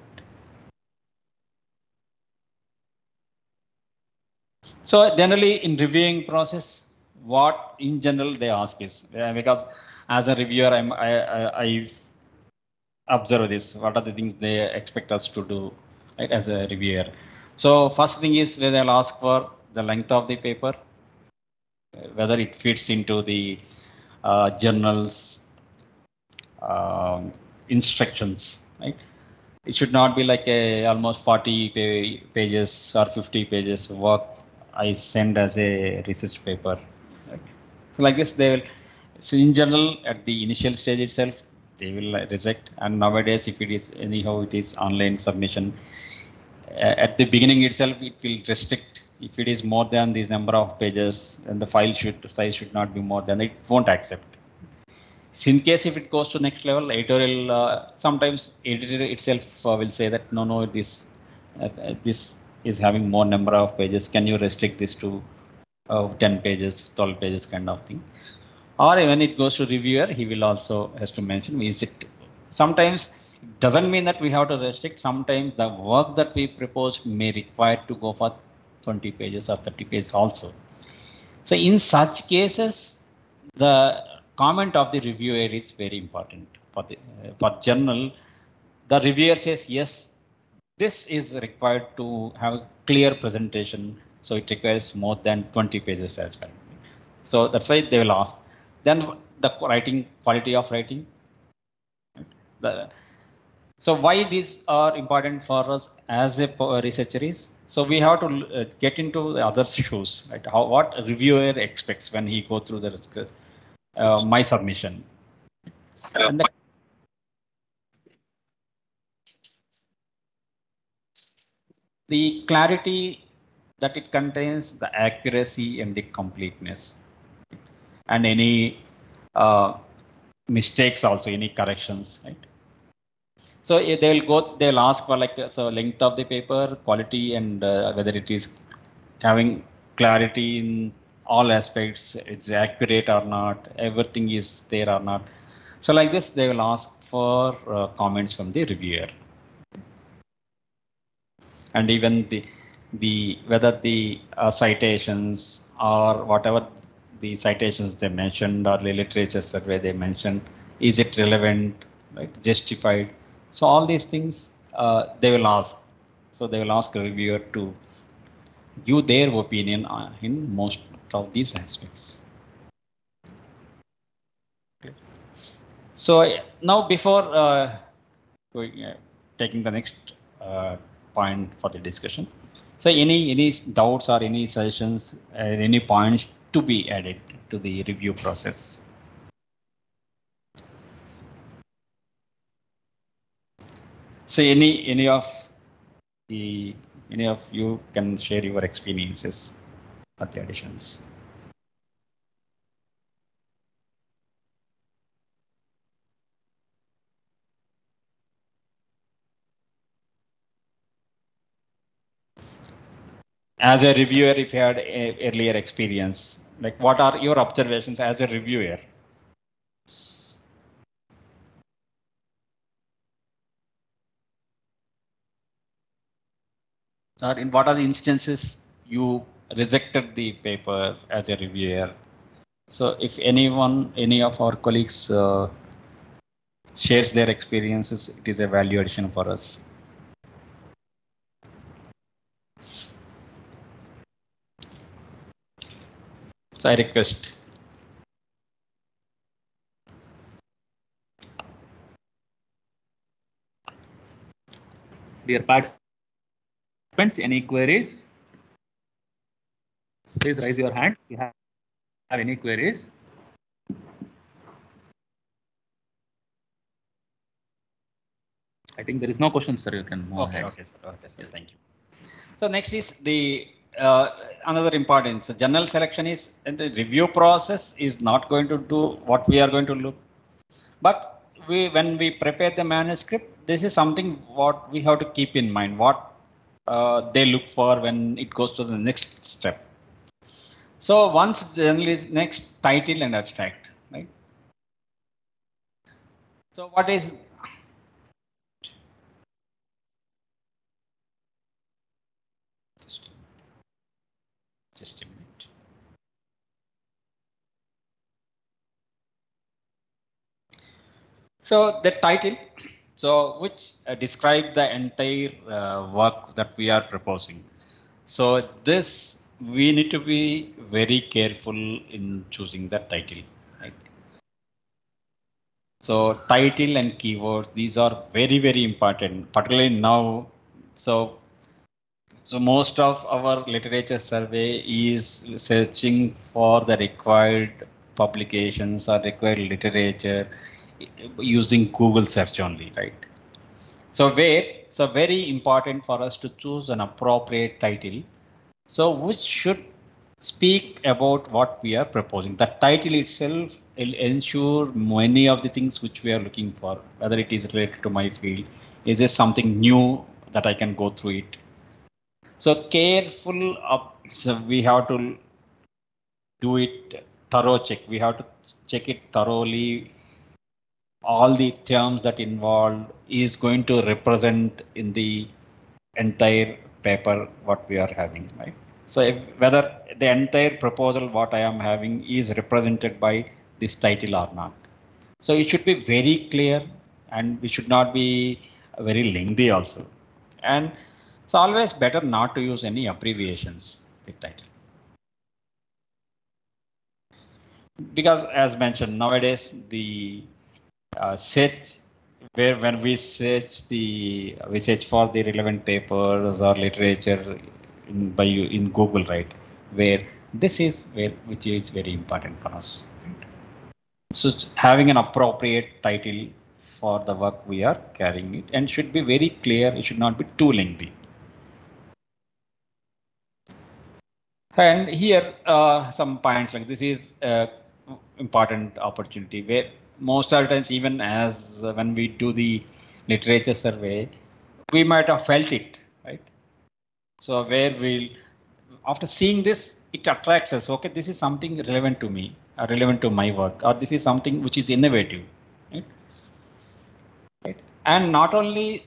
So generally in reviewing process, what in general they ask is, because as a reviewer, I observe this, what are the things they expect us to do, right, as a reviewer. So first thing is where they'll ask for the length of the paper, whether it fits into the journal's instructions, right? It should not be like a almost 40 pages or 50 pages work I send as a research paper. Right? So like this, they will. So in general, at the initial stage itself, they will reject. And nowadays, if it is anyhow, it is online submission. At the beginning itself, it will restrict. If it is more than this number of pages, and the file size should not be more than, it won't accept. So in case if it goes to next level, editorial, sometimes editor itself will say that no, this is having more number of pages. Can you restrict this to 10 pages, 12 pages kind of thing? Or when it goes to reviewer, he will also has to mention, is it, sometimes it doesn't mean that we have to restrict. Sometimes the work that we propose may require to go for 20 pages or 30 pages also. So in such cases, the comment of the reviewer is very important. For journal, the reviewer says, yes, this is required to have a clear presentation. So it requires more than 20 pages as well. So that's why they will ask. Then the writing, quality of writing. So why these are important for us as a researcher is, so we have to get into the other shoes, right? What a reviewer expects when he go through the my submission. And the clarity that it contains, the accuracy and the completeness, and any mistakes also, any corrections, right? So they'll ask for like, so length of the paper, quality, and whether it is having clarity in all aspects, it's accurate or not, everything is there or not. So like this, they will ask for comments from the reviewer. And even the whether the citations or whatever the citations they mentioned or the literature survey they mentioned, is it relevant, right, justified? So all these things they will ask. So they will ask a reviewer to give their opinion in most of these aspects. So now before taking the next point for the discussion, so any doubts or any suggestions, any points to be added to the review process? So any of you can share your experiences or the additions. As a reviewer, if you had earlier experience, like what are your observations as a reviewer? Or in what are the instances you rejected the paper as a reviewer? So if any of our colleagues shares their experiences, it is a value addition for us. So I request. Dear participants, any queries? Please raise your hand if you have any queries. I think there is no question, sir. You can move ahead. Okay, sir. Okay, sir. Thank you. So next is the another important, so journal selection is, and the review process is not going to do what we are going to look. But when we prepare the manuscript, this is something what we have to keep in mind, what they look for when it goes to the next step. So once journal is next, title and abstract, right? So what is just a minute. So the title, so which describe the entire work that we are proposing. So this we need to be very careful in choosing the title, right? So title and keywords, these are very, very important, particularly now. So most of our literature survey is searching for the required publications or required literature using Google search only, right? So very important for us to choose an appropriate title. So which should speak about what we are proposing. The title itself will ensure many of the things which we are looking for, whether it is related to my field, is this something new that I can go through it. So careful of, so we have to do it thorough check. We have to check it thoroughly. All the terms that involved is going to represent in the entire paper what we are having, right? So whether the entire proposal what I am having is represented by this title or not. So it should be very clear, and we should not be very lengthy also. And it's always better not to use any abbreviations, the title. Because as mentioned, nowadays the search, where when we search for the relevant papers or literature in Google, right? Where this is which is very important for us. Right? So having an appropriate title for the work we are carrying it, and should be very clear. It should not be too lengthy. And here some points like this is important opportunity where most of the times, even as when we do the literature survey, we might have felt it, right? So where we'll, after seeing this, it attracts us. Okay, this is something relevant to me, or relevant to my work, or this is something which is innovative, right? Right. And not only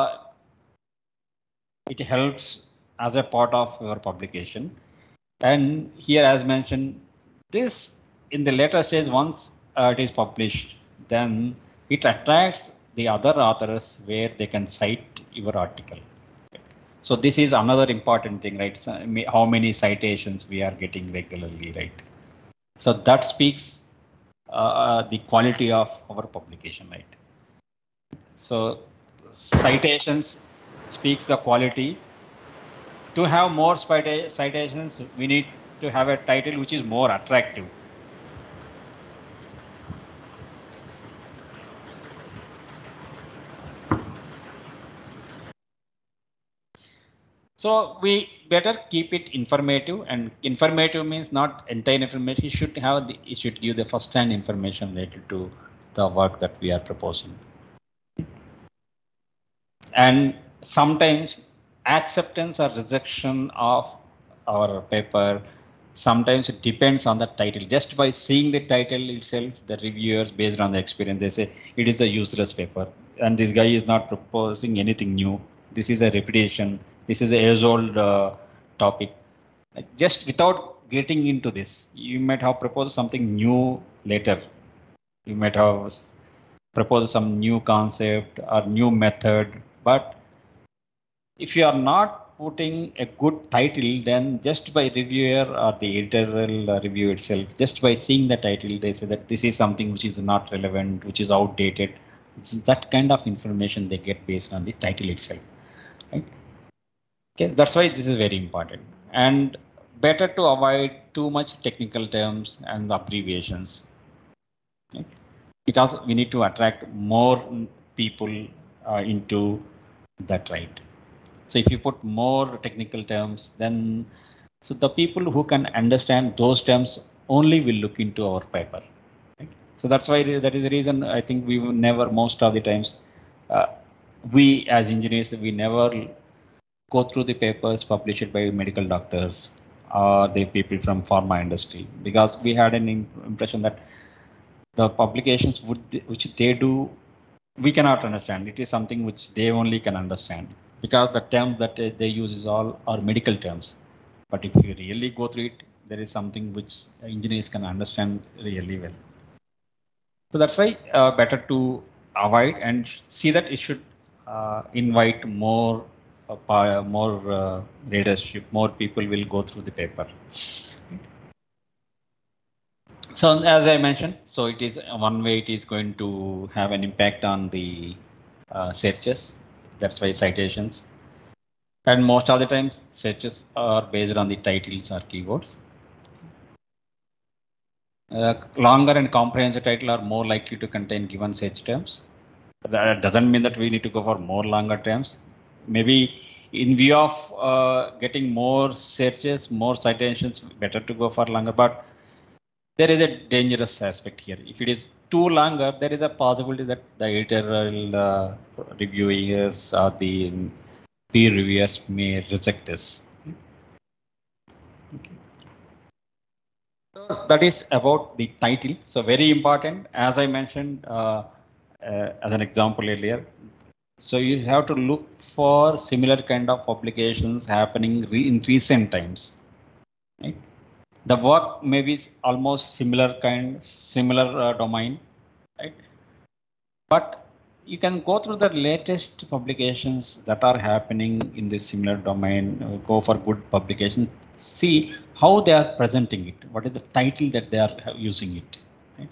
it helps as a part of your publication. And here, as mentioned, this in the later stage, once it is published, then it attracts the other authors where they can cite your article. So this is another important thing, right? So how many citations we are getting regularly, right? So that speaks the quality of our publication, right? So citations speaks the quality. To have more citations, we need to have a title which is more attractive. So we better keep it informative, and informative means not entire information. It should give the first-hand information related to the work that we are proposing. And sometimes acceptance or rejection of our paper, sometimes it depends on the title. Just by seeing the title itself, the reviewers, based on the experience, they say it is a useless paper and this guy is not proposing anything new. This is a repetition. This is a age-old topic. Just without getting into this, you might have proposed something new later. You might have proposed some new concept or new method, but if you are not putting a good title, then just by reviewer or the editorial review itself, just by seeing the title, they say that this is something which is not relevant, which is outdated. It's that kind of information they get based on the title itself, right? Okay, that's why this is very important, and better to avoid too much technical terms and abbreviations, right? Because we need to attract more people into that, right? So if you put more technical terms, then So the people who can understand those terms only will look into our paper. Right? So that's why that is the reason I think we will never, most of the times, we as engineers, we never go through the papers published by medical doctors or the people from pharma industry, because we had an impression that the publications which they do, we cannot understand. It is something which they only can understand, because the terms that they use is all are medical terms. But if you really go through it, there is something which engineers can understand really well. So that's why better to avoid and see that it should invite more readership, more people will go through the paper. So as I mentioned, so it is one way it is going to have an impact on the searches. That's why citations. And most of the times searches are based on the titles or keywords. Longer and comprehensive title are more likely to contain given search terms. That doesn't mean that we need to go for more longer terms. Maybe in view of getting more searches, more citations, better to go for longer. But there is a dangerous aspect here. If it is too longer, there is a possibility that the editorial reviewers or the peer reviewers may reject this. Okay. So that is about the title. So very important, as I mentioned as an example earlier. So you have to look for similar kind of publications happening in recent times. Right? The work may be almost similar domain, right? But you can go through the latest publications that are happening in this similar domain, go for good publications, see how they are presenting it, what is the title that they are using it. Right?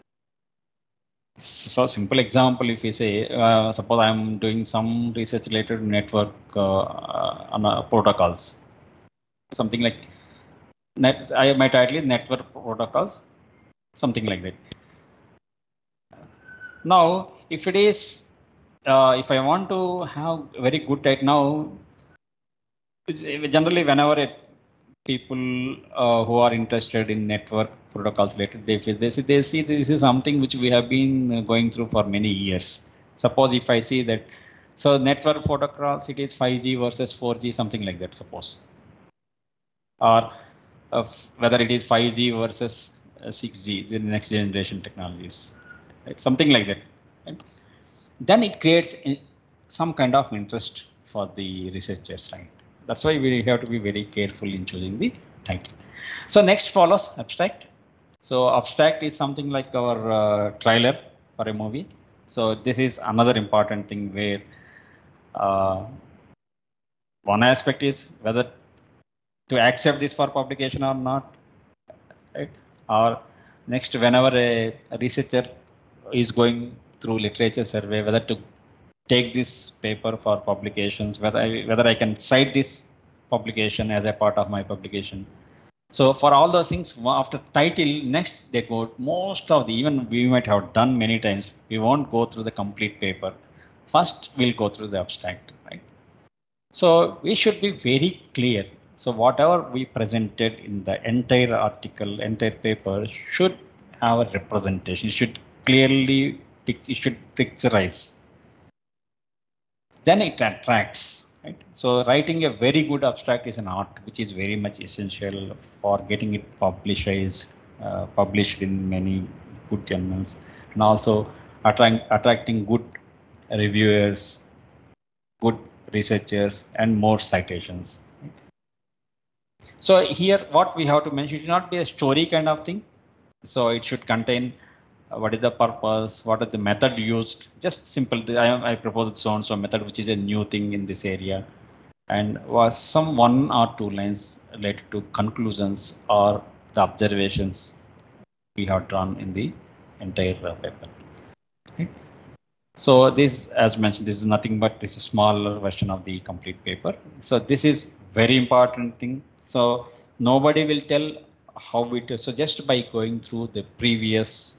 So simple example, if you say, suppose I'm doing some research related to network on protocols, something like my title is network protocols, something like that. Now, if it is, if I want to have very good title now, generally whenever people who are interested in network protocols related, they see this is something which we have been going through for many years. Suppose if I see that, so network protocols, it is 5G versus 4G, something like that, suppose. Or whether it is 5G versus 6G, the next generation technologies, right? Something like that. Right? Then it creates some kind of interest for the researchers, right? That's why we have to be very careful in choosing the title. So next follows abstract. So abstract is something like our trailer for a movie. So this is another important thing where one aspect is whether to accept this for publication or not, right? Or next, whenever a researcher is going through literature survey, whether to take this paper for publications, whether I can cite this publication as a part of my publication. So for all those things, after title, next they go most of the, even we might have done many times, we won't go through the complete paper. First, we'll go through the abstract, right? So we should be very clear. So whatever we presented in the entire article, entire paper should have a representation. It should clearly, it should picturize. Then it attracts, right? So writing a very good abstract is an art, which is very much essential for getting it published in many good journals, and also attracting good reviewers, good researchers, and more citations. So here what we have to mention, it should not be a story kind of thing. So it should contain what is the purpose, what is the method used, just simple. I proposed so method, which is a new thing in this area, and was some 1 or 2 lines related to conclusions or the observations we have drawn in the entire paper. Right? So this, as mentioned, this is nothing but this is a smaller version of the complete paper. So this is very important thing. So nobody will tell how it is. So just by going through the previous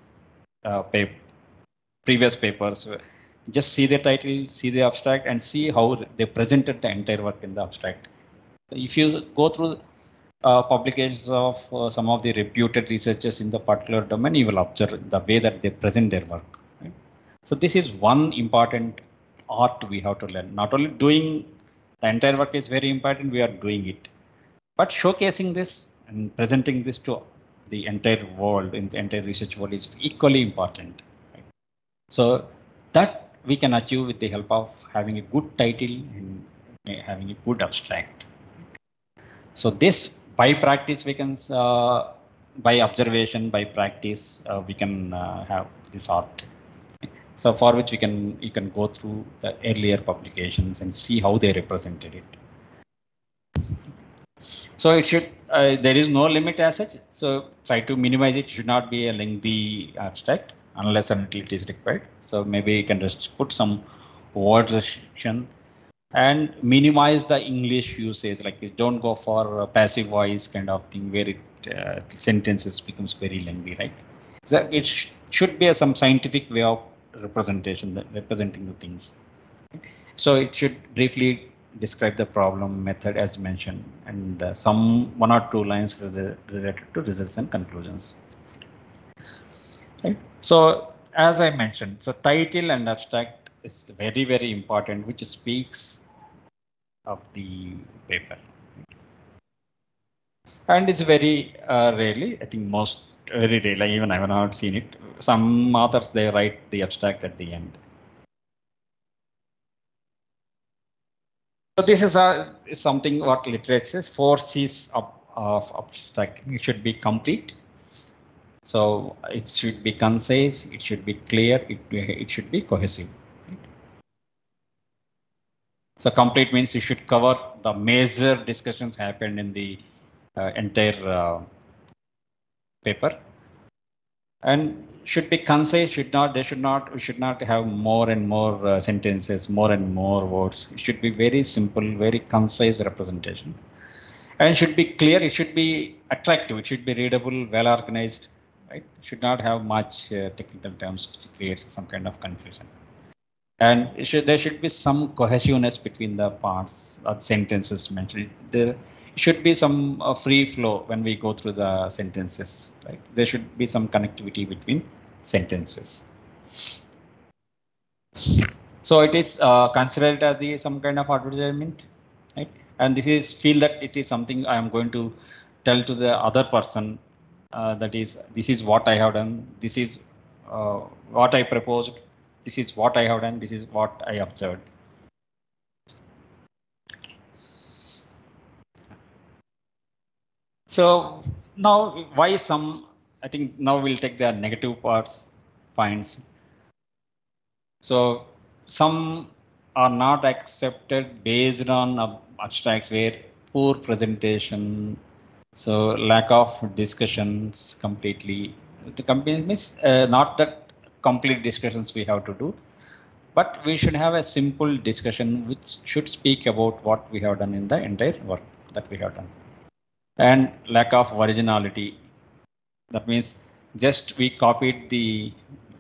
papers, just see the title, see the abstract, and see how they presented the entire work in the abstract. If you go through publications of some of the reputed researchers in the particular domain, you will observe the way that they present their work. Right? So this is one important art we have to learn. Not only doing the entire work is very important, we are doing it, but showcasing this and presenting this to the entire world, in the entire research world, is equally important. Right? So that we can achieve with the help of having a good title and having a good abstract. So this by practice we can, by observation, by practice, we can have this art. So for which you can go through the earlier publications and see how they represented it. So it should, there is no limit as such. So try to minimize it. It should not be a lengthy abstract unless and until it is required. So maybe you can just put some word restriction and minimize the English usage. Like don't go for a passive voice kind of thing where it sentences becomes very lengthy, right? So it should be some scientific way of representation, that representing the things. So it should briefly describe the problem, method as mentioned, and some 1 or 2 lines related to results and conclusions. Right. So as I mentioned, so title and abstract is very, very important, which speaks of the paper. And it's very rarely, I think most very rarely, even I have not seen it. Some authors, they write the abstract at the end. So this is something what literature says, 4 C's of abstract. It should be complete. So it should be concise, it should be clear, it should be cohesive. Right? So complete means you should cover the major discussions happened in the entire paper, and should be concise. We should not have more and more sentences, more and more words. It should be very simple, very concise representation, and should be clear. It should be attractive. It should be readable, well organized. Right? It should not have much technical terms which creates some kind of confusion. And there should be some cohesiveness between the parts or sentences mentioned. There should be some free flow when we go through the sentences. Right? There should be some connectivity between sentences. So it is considered as some kind of advertisement, right? And this is feel that it is something I am going to tell to the other person. That is, this is what I have done. This is what I proposed. This is what I have done. This is what I observed. So now, why some? I think now we'll take the negative points. So some are not accepted based on abstracts where poor presentation. So lack of discussions completely. The company means not that complete discussions we have to do, but we should have a simple discussion which should speak about what we have done in the entire work that we have done. And lack of originality. That means just we copied the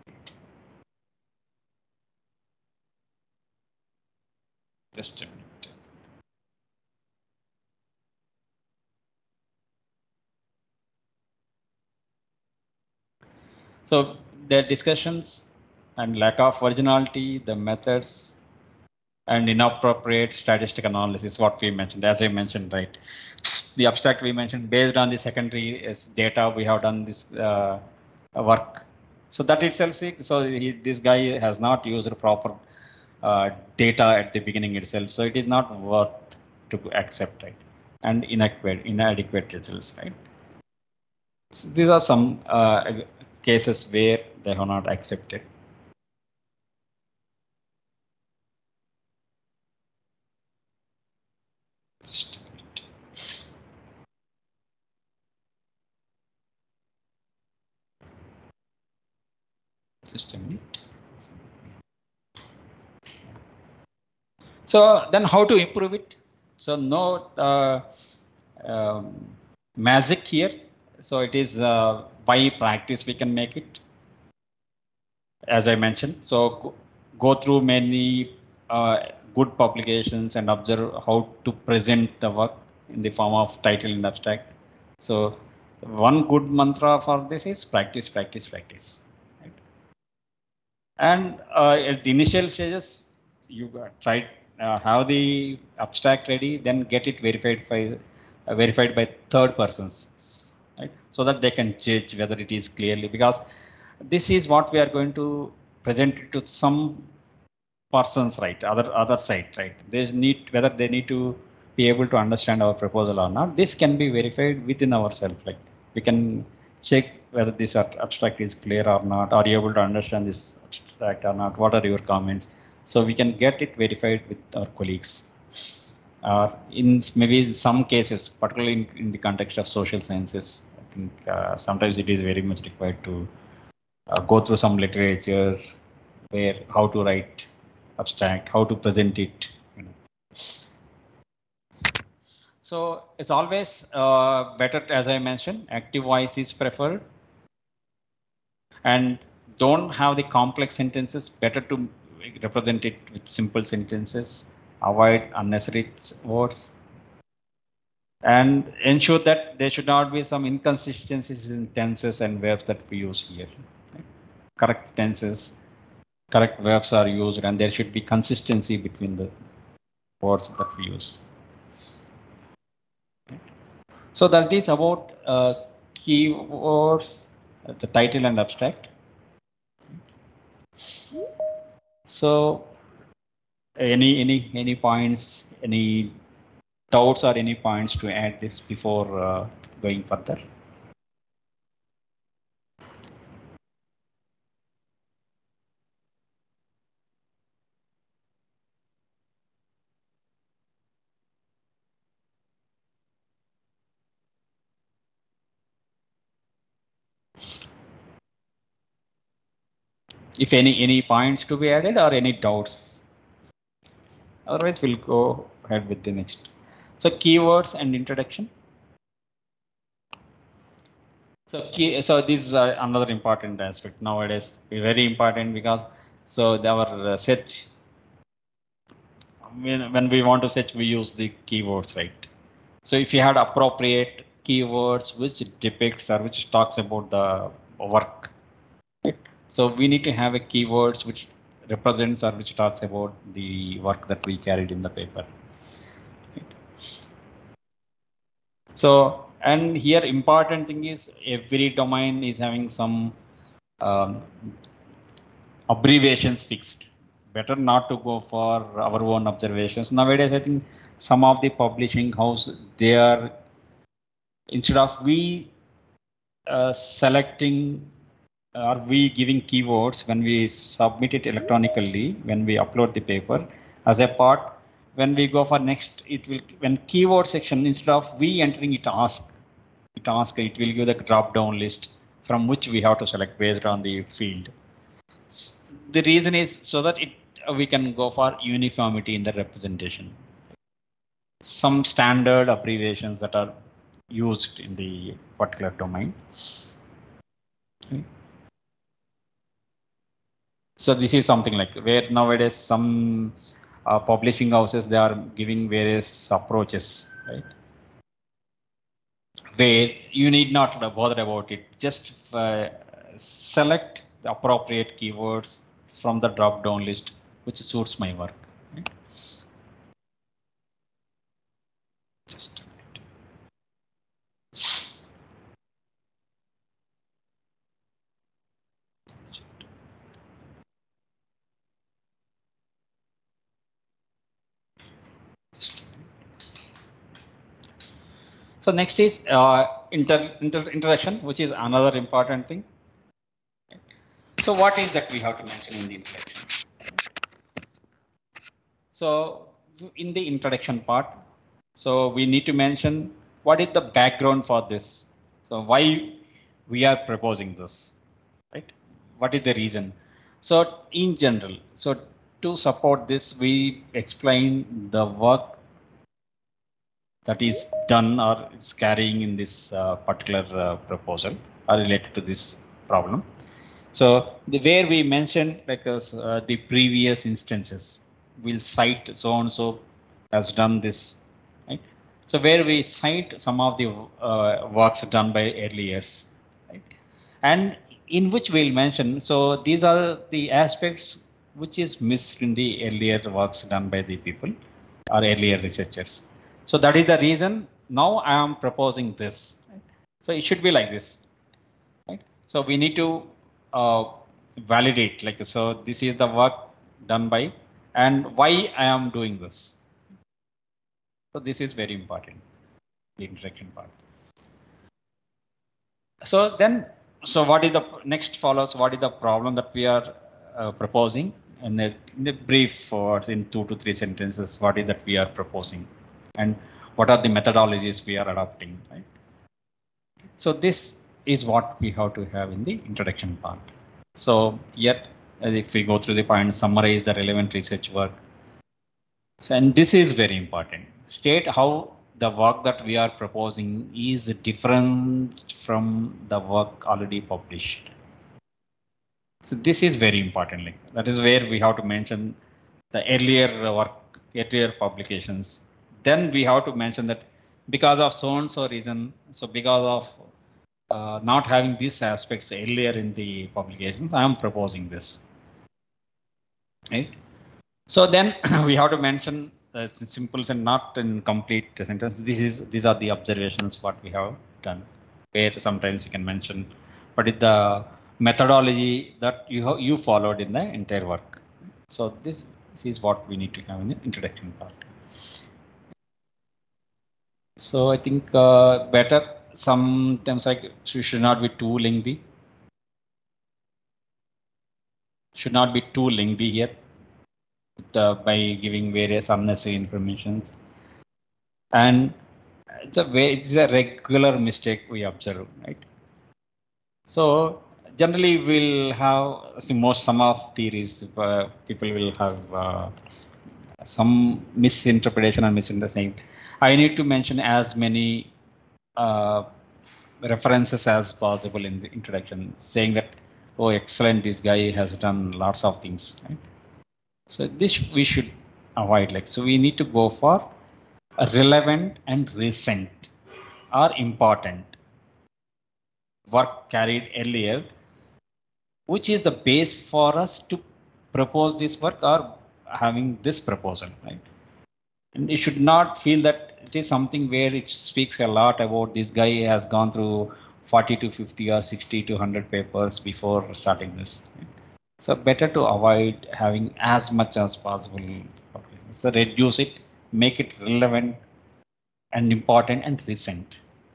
just a minute. So the discussions and lack of originality, the methods, and inappropriate statistic analysis, what we mentioned, as I mentioned, right? The abstract we mentioned based on the secondary data, we have done this work. So that itself, so this guy has not used proper data at the beginning itself. So it is not worth to accept, right? And inadequate results, right? So these are some cases where they have not accepted. Just a minute. So then how to improve it? So no magic here. So it is by practice we can make it, as I mentioned. So go through many good publications and observe how to present the work in the form of title and abstract. So one good mantra for this is practice, practice, practice. Right? And at the initial stages, you try have the abstract ready, then get it verified by third persons, right? So that they can judge whether it is clearly, because this is what we are going to present it to some persons, right? Other side, right? They need whether they need to be able to understand our proposal or not. This can be verified within ourselves. Like we can check whether this abstract is clear or not. Are you able to understand this abstract or not? What are your comments? So we can get it verified with our colleagues. In maybe some cases, particularly in the context of social sciences, I think sometimes it is very much required to go through some literature where how to write abstract, how to present it. You know. So it's always better, as I mentioned, active voice is preferred. And don't have the complex sentences, better to represent it with simple sentences, avoid unnecessary words, and ensure that there should not be some inconsistencies in tenses and verbs that we use here. Correct tenses, correct verbs are used, and there should be consistency between the words that we use. So that is about keywords, the title and abstract. So any points, any doubts or any points to add this before going further? If any points to be added or any doubts, otherwise we'll go ahead with the next. So keywords and introduction. So this is another important aspect nowadays, very important, because so our search, when we want to search, we use the keywords, right? So if you had appropriate keywords which depicts or which talks about the work, right? So we need to have a keywords which represents or which talks about the work that we carried in the paper. Right? So, and here important thing is every domain is having some abbreviations fixed. Better not to go for our own observations. Nowadays, I think some of the publishing house, they are, instead of we selecting or we giving keywords when we submit it electronically, when we upload the paper as a part, when we go for next, it will, when keyword section, instead of we entering it will give the drop down list from which we have to select based on the field. The reason is so that we can go for uniformity in the representation. Some standard abbreviations that are used in the particular domain. Okay. So this is something like where nowadays some publishing houses, they are giving various approaches, right? Where you need not bother about it. Just select the appropriate keywords from the drop down list which suits my work. Right? Just a minute. So next is introduction, which is another important thing. So what is that we have to mention in the introduction? So in the introduction part, so we need to mention what is the background for this. So why we are proposing this, right? What is the reason? So in general, so to support this, we explain the work that is done or is carrying in this particular proposal or related to this problem. So where we mentioned like the previous instances, we'll cite so and so has done this, right? So where we cite some of the works done by early years, right? And in which we'll mention, so these are the aspects which is missed in the earlier works done by the people or earlier researchers. So that is the reason now I am proposing this. Right? So it should be like this, right? So we need to validate, like, so this is the work done by and why I am doing this. So this is very important, the interaction part. So then, so what is the next follows? What is the problem that we are proposing? In a brief, or in 2 to 3 sentences, what is that we are proposing, and what are the methodologies we are adopting? Right. So this is what we have to have in the introduction part. So yet, if we go through the points, summarize the relevant research work. So, and this is very important. State how the work that we are proposing is different from the work already published. So this is very important. Like, that is where we have to mention the earlier work, earlier publications. Then we have to mention that because of so and so reason, so because of not having these aspects earlier in the publications, I am proposing this. Right. So then we have to mention simple and not in complete sentence. These are the observations what we have done. Where sometimes you can mention what is the methodology that you followed in the entire work. So this is what we need to have in the introduction part. So I think better sometimes like should not be too lengthy. Should not be too lengthy here. By giving various unnecessary information, and it's a regular mistake we observe, right? So generally we'll have some of theories, people will have some misinterpretation and misunderstanding. I need to mention as many references as possible in the introduction, saying that, oh, excellent, this guy has done lots of things, right? So this we should avoid. Like, so we need to go for relevant and recent or important work carried earlier, which is the base for us to propose this work or having this proposal, right? And you should not feel that it is something where it speaks a lot about this guy has gone through 40 to 50 or 60 to 100 papers before starting this. Right? So better to avoid having as much as possible. So reduce it, make it relevant and important and recent.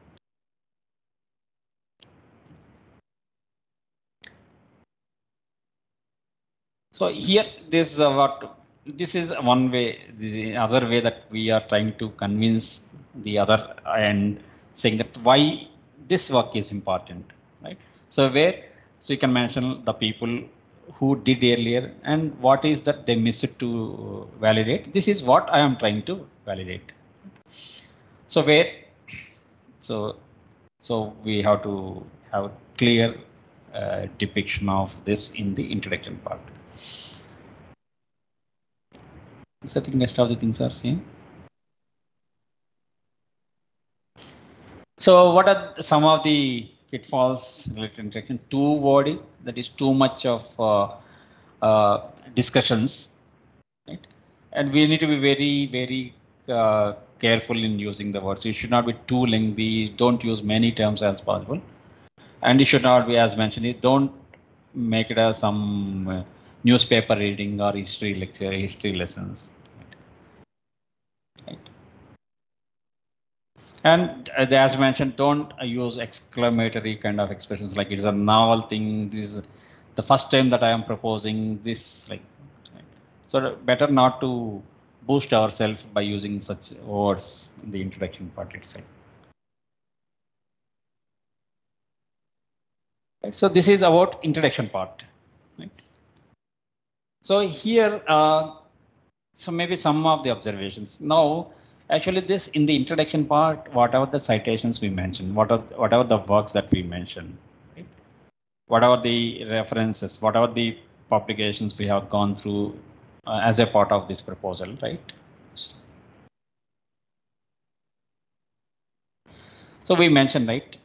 So here, this is one way. The other way that we are trying to convince the other and saying that why this work is important, right? So you can mention the people who did earlier and what is that they missed to validate. This is what I am trying to validate. So so we have to have a clear depiction of this in the introduction part. So I think rest of the things are same. So what are some of the pitfalls related to introduction? Too wordy, that is too much of discussions, right? And we need to be very careful in using the words. You should not be too lengthy. Don't use many terms as possible, and you should not be, as mentioned, don't make it as some newspaper reading or history lecture, history lessons. Right. And as mentioned, don't use exclamatory kind of expressions like it's a novel thing. This is the first time that I am proposing this. Like, right. So better not to boost ourselves by using such words in the introduction part itself. Right. So this is about introduction part. Right. So here, so maybe some of the observations. Now, actually, this in the introduction part, whatever the citations we mentioned, whatever the works that we mentioned, right? Whatever the references, whatever the publications we have gone through as a part of this proposal, right? So we mentioned, right?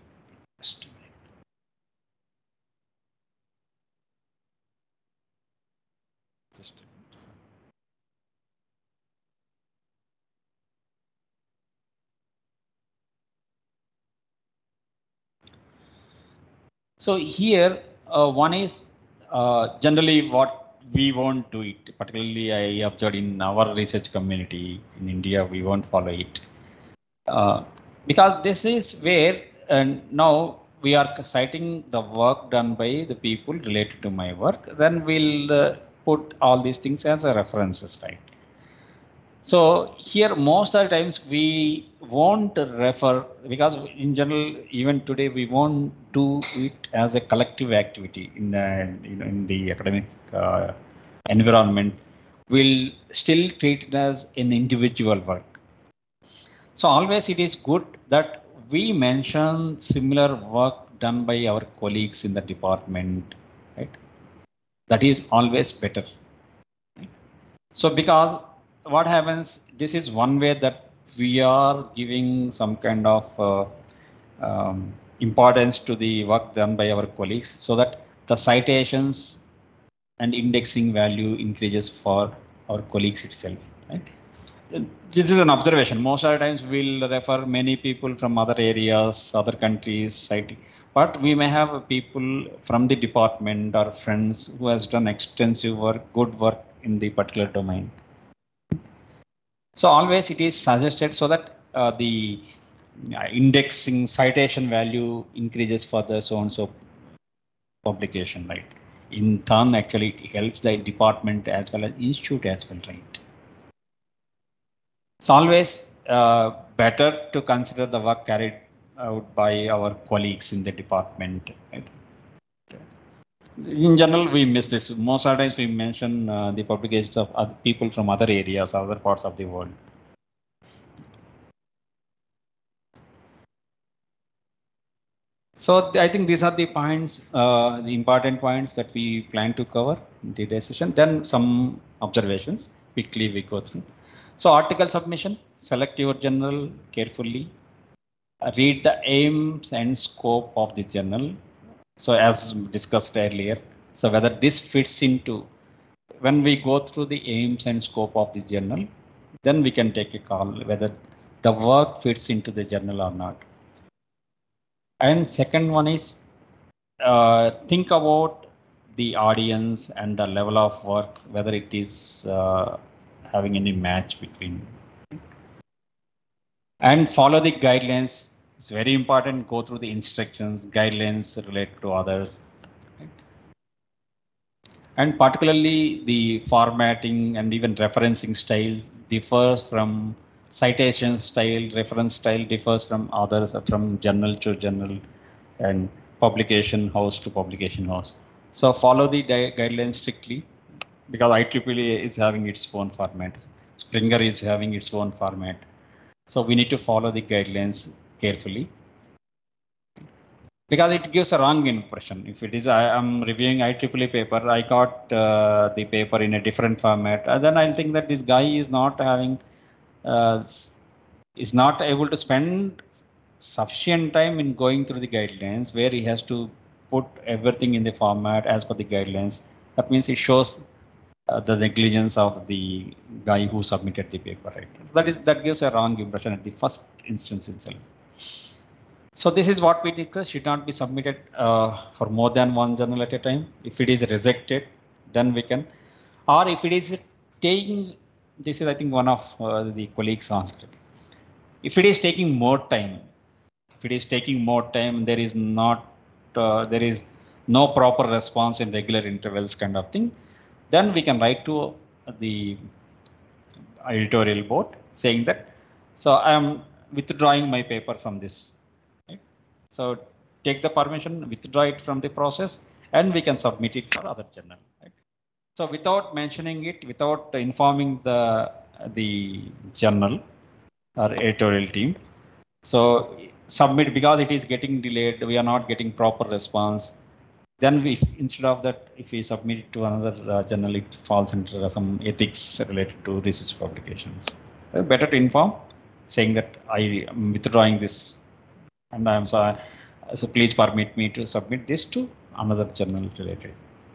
So here, one is generally what we won't do it. Particularly, I observed in our research community in India, we won't follow it because this is where now we are citing the work done by the people related to my work. Then we'll put all these things as a references, right? So here most of the times we won't refer because in general even today we won't do it as a collective activity in the in the academic environment. We'll still treat it as an individual work. So always it is good that we mention similar work done by our colleagues in the department, right? That is always better. So because what happens, this is one way that we are giving some kind of importance to the work done by our colleagues so that the citations and indexing value increases for our colleagues itself, right? This is an observation. Most of the times we'll refer many people from other areas, other countries, citing, but we may have people from the department or friends who has done extensive work, good work in the particular domain. So always it is suggested so that the indexing citation value increases for the so and so publication, right? In turn, actually it helps the department as well as institute as well, right? It's always better to consider the work carried out by our colleagues in the department, right? In general, we miss this. Most of the times we mention the publications of other people from other areas, other parts of the world. So I think these are the points, the important points that we plan to cover in today's session. Then some observations, quickly we go through. So article submission, select your journal carefully, read the aims and scope of the journal. So as discussed earlier, so whether this fits into, when we go through the aims and scope of the journal, then we can take a call whether the work fits into the journal or not. And second one is think about the audience and the level of work, whether it is having any match between. And follow the guidelines. It's very important. Go through the instructions, guidelines related to others. And particularly the formatting and even referencing style differs from citation style, reference style differs from others, from journal to journal and publication house to publication house. So follow the guidelines strictly because IEEE is having its own format. Springer is having its own format. So we need to follow the guidelines carefully because it gives a wrong impression. If it is, I am reviewing IEEE paper, I got the paper in a different format, then I'll think that this guy is not having, is not able to spend sufficient time in going through the guidelines where he has to put everything in the format as per the guidelines. That means it shows the negligence of the guy who submitted the paper, right? That gives a wrong impression at the first instance itself. So this is what we discussed, should not be submitted for more than one journal at a time. If it is rejected, then we can, or if it is taking, this is I think one of the colleagues asked, if it is taking more time, there is not, there is no proper response in regular intervals kind of thing, then we can write to the editorial board saying that, so I am withdrawing my paper from this. Right? So take the permission, withdraw it from the process, and we can submit it for other journal. Right? So without mentioning it, without informing the journal or editorial team, so submit because it is getting delayed, we are not getting proper response. Then we, instead of that, if we submit it to another journal, it falls into some ethics related to research publications. Better to inform, saying that I am withdrawing this And I'm sorry. So please permit me to submit this to another journal related.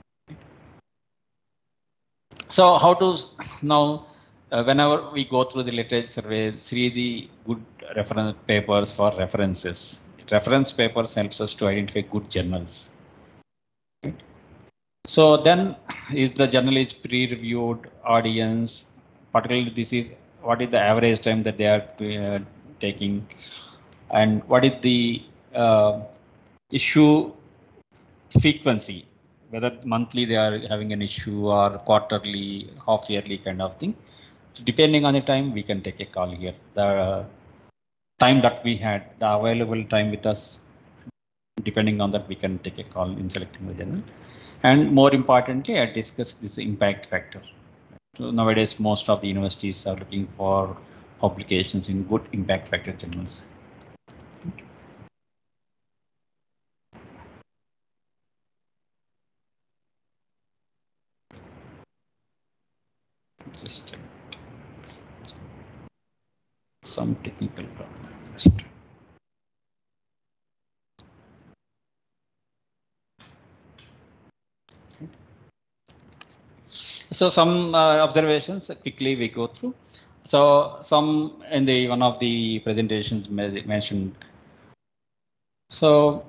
So how to now, whenever we go through the literature survey, see the good reference papers for references. Reference papers helps us to identify good journals. Right? So then, is the journal is pre-reviewed audience? Particularly, this is what is the average time that they are taking, and what is the issue frequency, whether monthly they are having an issue or quarterly, half yearly kind of thing. So depending on the time, we can take a call here. The time that we had, the available time with us, depending on that, we can take a call in selecting the journal. And more importantly, I discussed this impact factor. So nowadays, most of the universities are looking for publications in good impact factor journals. System. Some technical problems. So some observations quickly we go through. So some in the one of the presentations mentioned. So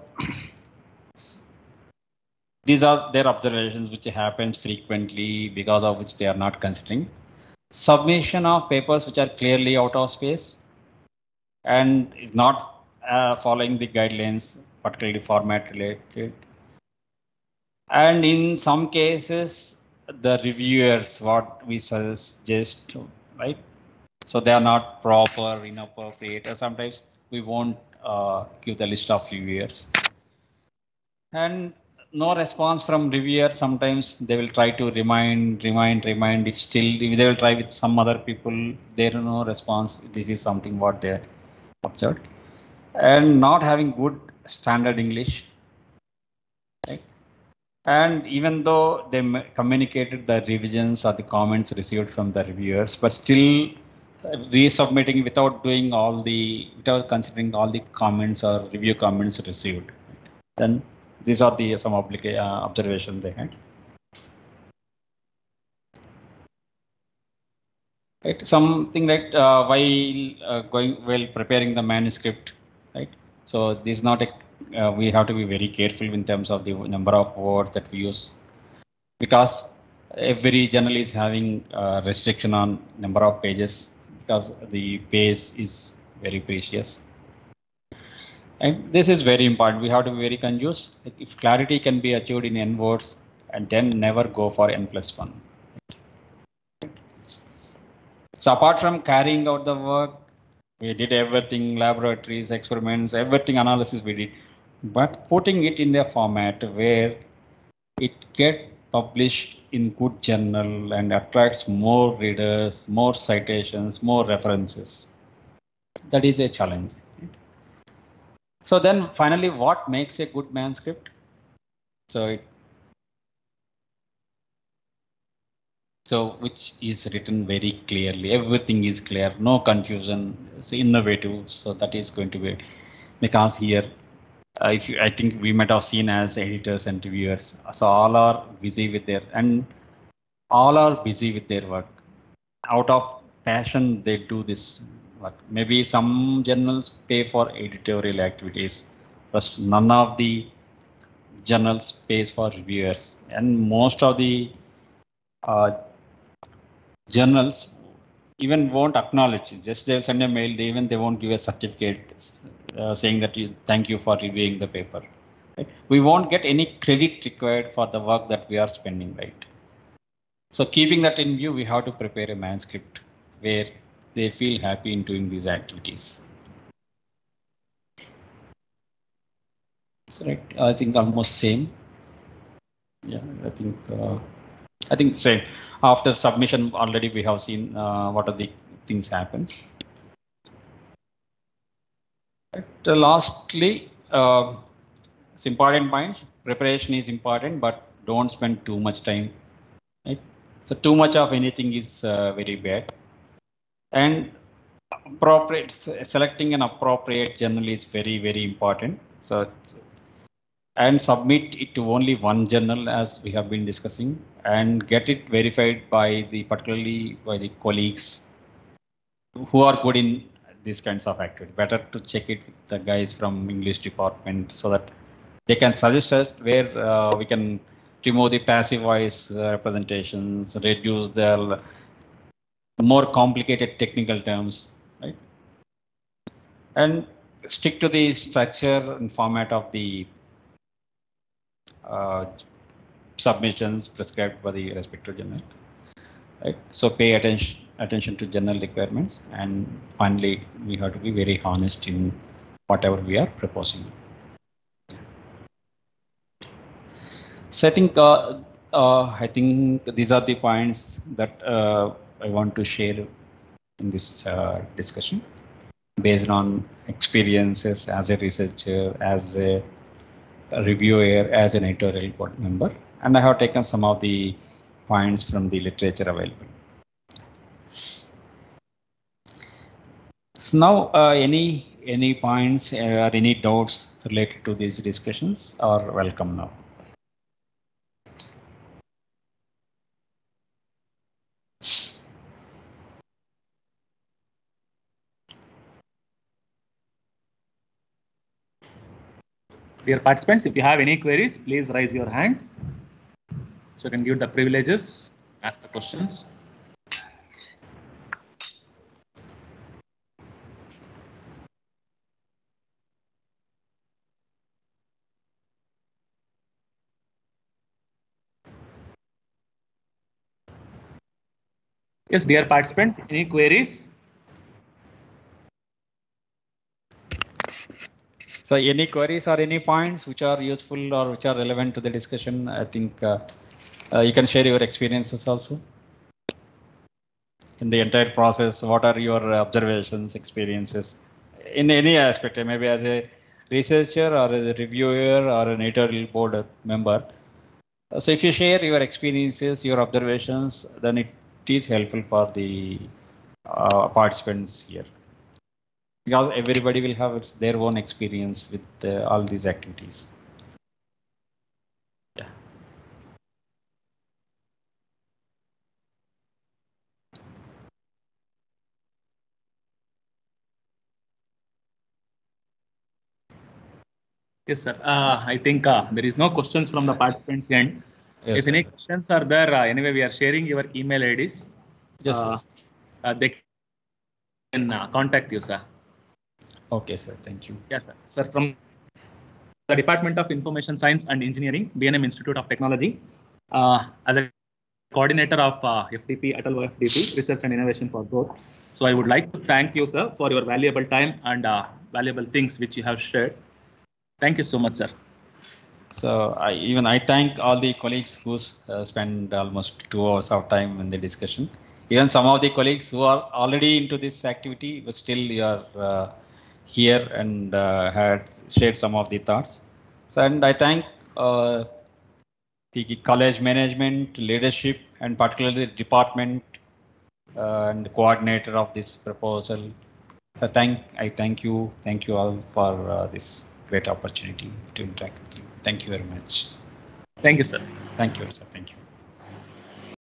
these are their observations which happens frequently, because of which they are not considering. Submission of papers which are clearly out of space and not following the guidelines, particularly format related. And in some cases, the reviewers, what we suggest, right? So they are not proper, inappropriate, or sometimes we won't give the list of reviewers. And no response from reviewers. Sometimes they will try to remind. If still they will try with some other people, there is no response. This is something what they observed. And not having good standard English. Right? And even though they communicated the revisions or the comments received from the reviewers, but still resubmitting without doing all the, without considering all the comments or review comments received. Then these are the some observations they had. Right, something like while preparing the manuscript, right? So this is not a we have to be very careful in terms of the number of words that we use, because every journal is having restriction on number of pages, because the page is very precious. And this is very important. We have to be very conscious. If clarity can be achieved in n words, and then never go for n+1. So apart from carrying out the work, we did everything, laboratories, experiments, everything, analysis we did, but putting it in a format where it gets published in good journal and attracts more readers, more citations, more references. That is a challenge. So then finally, what makes a good manuscript? So which is written very clearly, everything is clear, no confusion, it's innovative. So that is going to be, because here, I think we might have seen as editors and reviewers, so all are busy with their work. Out of passion, they do this work. Maybe some journals pay for editorial activities, but none of the journals pays for reviewers, and most of the journals even won't acknowledge it. Just they'll send a mail, they won't give a certificate saying that thank you for reviewing the paper. Right? We won't get any credit required for the work that we are spending, right? So keeping that in view, we have to prepare a manuscript where they feel happy in doing these activities. That's right. I think almost same. Yeah, I think same. After submission, already we have seen what are the things happens. But, lastly, it's important point. Preparation is important, but don't spend too much time. Right? So too much of anything is very bad. And selecting an appropriate journal is very, very important. So, and submit it to only one journal as we have been discussing, and get it verified particularly by the colleagues who are good in these kinds of activity. Better to check it with the guys from English department so that they can suggest us where we can remove the passive voice representations, reduce the more complicated technical terms, right? And stick to the structure and format of the submissions prescribed by the respective journal, right? So pay attention to journal requirements, and finally we have to be very honest in whatever we are proposing. So I think these are the points that I want to share in this discussion based on experiences as a researcher, as a reviewer, as an editorial board member, and I have taken some of the points from the literature available. So now, any points or any doubts related to these discussions are welcome now. Dear participants, if you have any queries, please raise your hand so you can give the privileges, ask the questions. Yes, dear participants, any queries? So any queries or any points which are useful or which are relevant to the discussion, I think you can share your experiences also. In the entire process, what are your observations, experiences in any aspect, maybe as a researcher or as a reviewer or an editorial board member. So if you share your experiences, your observations, then it is helpful for the participants here. Because everybody will have their own experience with all these activities. Yeah. Yes, sir. I think there is no questions from the participants end. Yes, if any questions are there, anyway, we are sharing your email IDs. Yes, they can contact you, sir. Okay, sir. Thank you. Yes, sir. Sir, from the Department of Information Science and Engineering, B&M Institute of Technology, as a coordinator of FDP, Atal FDP, Research and Innovation for Growth. So I would like to thank you, sir, for your valuable time and valuable things which you have shared. Thank you so much, sir. So I thank all the colleagues who spend almost 2 hours of time in the discussion. Even some of the colleagues who are already into this activity, but still you are here and had shared some of the thoughts. So, and I thank the college management, leadership, and particularly the department and the coordinator of this proposal. So I thank you all for this great opportunity to interact with you. Thank you very much. Thank you, sir. Thank you, sir. Thank you.